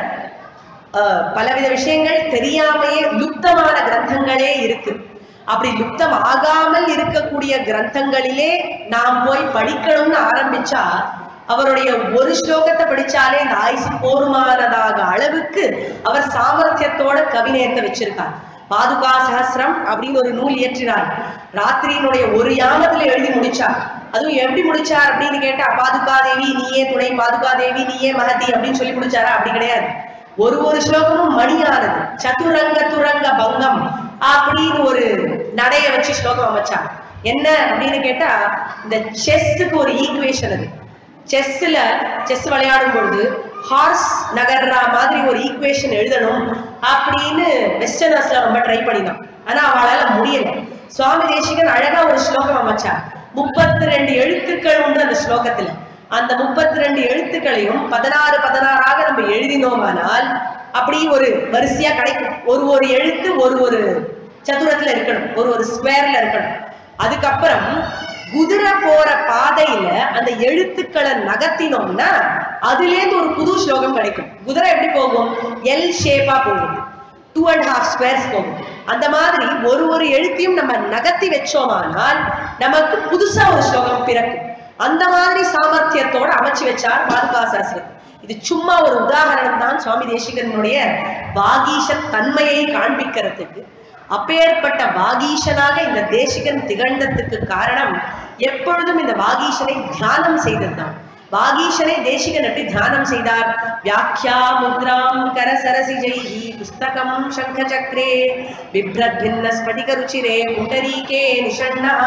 அஹ் பலவித விஷயங்கள் தெரியாமையே லுப்தமான கிரந்தங்களே இருக்கு. அப்படி லுப்தம் ஆகாமல் இருக்கக்கூடிய கிரந்தங்களிலே நாம் போய் படிக்கணும்னு ஆரம்பிச்சா அவருடைய ஒரு ஸ்லோகத்தை படிச்சாலே இந்த ஆயுசு போருமானதாக அளவுக்கு அவர் சாமர்த்தியத்தோட கவிநேயத்தை வச்சிருக்கார். பாதுகா சஹஸ்ரம் அப்படின்னு ஒரு நூல் இயற்றினார். ராத்திரியினுடைய ஒரு யாமத்துல எழுதி முடிச்சார். அதுவும் எப்படி முடிச்சார் அப்படின்னு கேட்டா, பாதுகா தேவி நீயே துணை, பாதுகா தேவி நீயே மகதி அப்படின்னு சொல்லி முடிச்சாரா? அப்படி கிடையாது. ஒரு ஒரு ஸ்லோகமும் மணியானது. சதுரங்க துரங்க பங்கம் அப்படின்னு ஒரு நடைய வச்சு ஸ்லோகம் அமைச்சார். என்ன அப்படின்னு கேட்டா, இந்த செஸ்ஸுக்கு ஒரு ஈக்குவேஷன் அது. செஸ்ல செஸ் விளையாடும் பொழுது ஹார்ஸ் நகர்ற மாதிரி ஒரு ஈக்குவேஷன் எழுதணும் அப்படின்னு வெஸ்டர்னர்ஸ்ல ரொம்ப ட்ரை பண்ணினான். ஆனா அவளால முடியல. சுவாமி தேசிகன் அழகா ஒரு ஸ்லோகம் அமைச்சார். முப்பத்தி ரெண்டு எழுத்துக்கள் உண்டு அந்த ஸ்லோகத்துல. அந்த முப்பத்தி ரெண்டு எழுத்துக்களையும் பதினாறு பதினாறாக நம்ம எழுதினோமானால் அப்படி ஒரு வரிசையா கிடைக்கும். ஒரு ஒரு எழுத்து ஒரு ஒரு சதுரத்துல இருக்கணும், ஒரு ஒரு ஸ்கொயர்ல இருக்கணும். அதுக்கப்புறம் குதிரை போற பாதையில அந்த எழுத்துக்களை நகர்த்தினோம்னா அதுல இருந்து ஒரு புது ஸ்லோகம் கிடைக்கும். குதிரை எப்படி போகும்? எல் ஷேப்பா போகும், டூ அண்ட் ஹாஃப் ஸ்கொயர்ஸ் போகும். அந்த மாதிரி ஒரு ஒரு எழுத்தையும் நம்ம நகர்த்தி வச்சோமானால் நமக்கு புதுசா ஒரு ஸ்லோகம் பிறக்கும். அந்த மாதிரி சாமர்த்தியத்தோட அமைச்சு வச்சார் பாதுகா சாஸ்திரம். இது சும்மா ஒரு உதாரணம் தான் சுவாமி தேசிகனுடைய வாகீஷ தன்மையை காண்பிக்கிறதுக்கு. அப்பேற்பட்ட வாகீஷனாக இந்த தேசிகன் திகழ்ந்ததுக்கு காரணம் எப்பொழுதும் இந்த வாகீஷனை தியானம் செய்ததுதான். வாகீஷனை தேசிகன் எப்படி தியானம் செய்தார்? வியாக்கியா முத்ராம் கரசரசிஜைஹி புஸ்தகம் சங்க சக்ரே விப்ரத் பின்ன ஸ்படிக ருச்சிரே புண்டரீகே நிஷண்ணஹ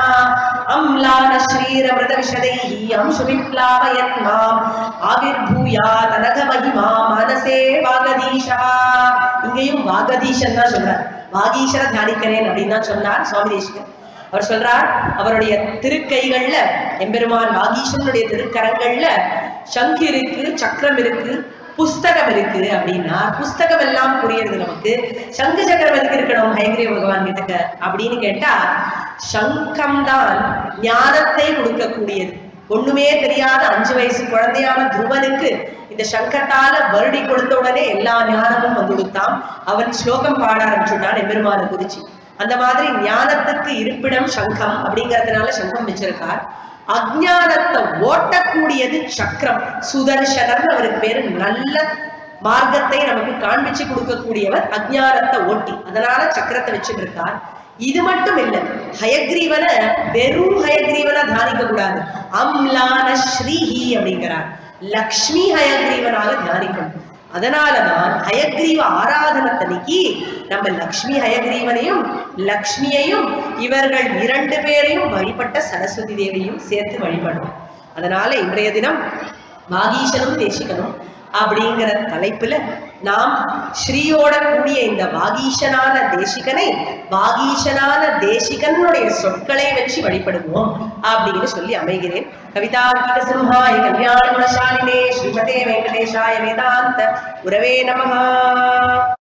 அம்லான ஸ்ரீர மிருத விஷதைஹி அம்சு விப்லாவயத் மாம் ஆவிர்பூயாத் அனக மகிமா மனசே வாகதீஷா. இங்கேயும் வாகதீஷன் தான் சொல்றார். வாகீஷரை தியானிக்கிறேன் அப்படின்னு தான் சொன்னார் சுவாமி தேசிகன். அவர் சொல்றார், அவருடைய திருக்கைகள்ல எம்பெருமான் வாகீஷனுடைய திருக்கரங்கள்ல சங்கு இருக்கு, சக்கரம் இருக்கு, புஸ்தகம் இருக்கு அப்படின்னா புஸ்தகம் எல்லாம் புரியுறது நமக்கு. சங்கு சக்கரம் எதுக்கு இருக்கணும் ஹயக்ரீவ பகவான் கிட்ட அப்படின்னு கேட்டா, சங்கம் தான் ஞானத்தை கொடுக்கக்கூடியது. ஒண்ணுமே தெரியாத அஞ்சு வயசு குழந்தையான துருவனுக்கு இந்த சங்கத்தால வருடி கொடுத்த உடனே எல்லா ஞானமும் வந்து கொடுத்தான். அவன் ஸ்லோகம் பாட ஆரம்பிச்சுட்டான் எம்பெருமான குறிச்சு. அந்த மாதிரி ஞானத்துக்கு இருப்பிடம் சங்கம் அப்படிங்கறதுனால சங்கம் வச்சிருக்கார். அஜ்ஞானத்தை ஓட்டக்கூடியது சக்கரம். சுதர்சனர் அவருக்கு பேரு. நல்ல மார்க்கத்தை நமக்கு காண்பிச்சு கொடுக்கக்கூடியவர் அஜ்ஞானத்தை ஓட்டி, அதனால சக்கரத்தை வச்சுட்டு இருக்கார். இது மட்டும் இல்ல, ஹயக்ரீவனை வெறும் ஹயக்ரீவனை தியானிக்க கூடாது. அம்லான ஸ்ரீஹி அப்படிங்கிறார். லக்ஷ்மி ஹயக்ரீவனாக தியானிக்கணும். அதனாலதான் ஹயக்ரீவ ஆராதனத்தன்னைக்கு நம்ம லக்ஷ்மி ஹயக்ரீவனையும் லக்ஷ்மியையும் இவர்கள் இரண்டு பேரையும் வழிபட்ட சரஸ்வதி தேவியும் சேர்த்து வழிபடும். அதனால இன்றைய தினம் வாகீசனும் தேசிகனும் அப்படிங்கிற தலைப்புல நாம் ஸ்ரீயோட கூடிய இந்த வாகீசனான தேசிகனை வாகீசனான தேசிகனுடைய சொற்களை வச்சு வழிபடுவோம் அப்படின்னு சொல்லி அமைகிறேன். கவிதார்க்கிக சிம்ஹாய கல்யாண குணசாலினே ஸ்ரீமதே வெங்கடேஷாய வேதாந்த குரவே நமஹ.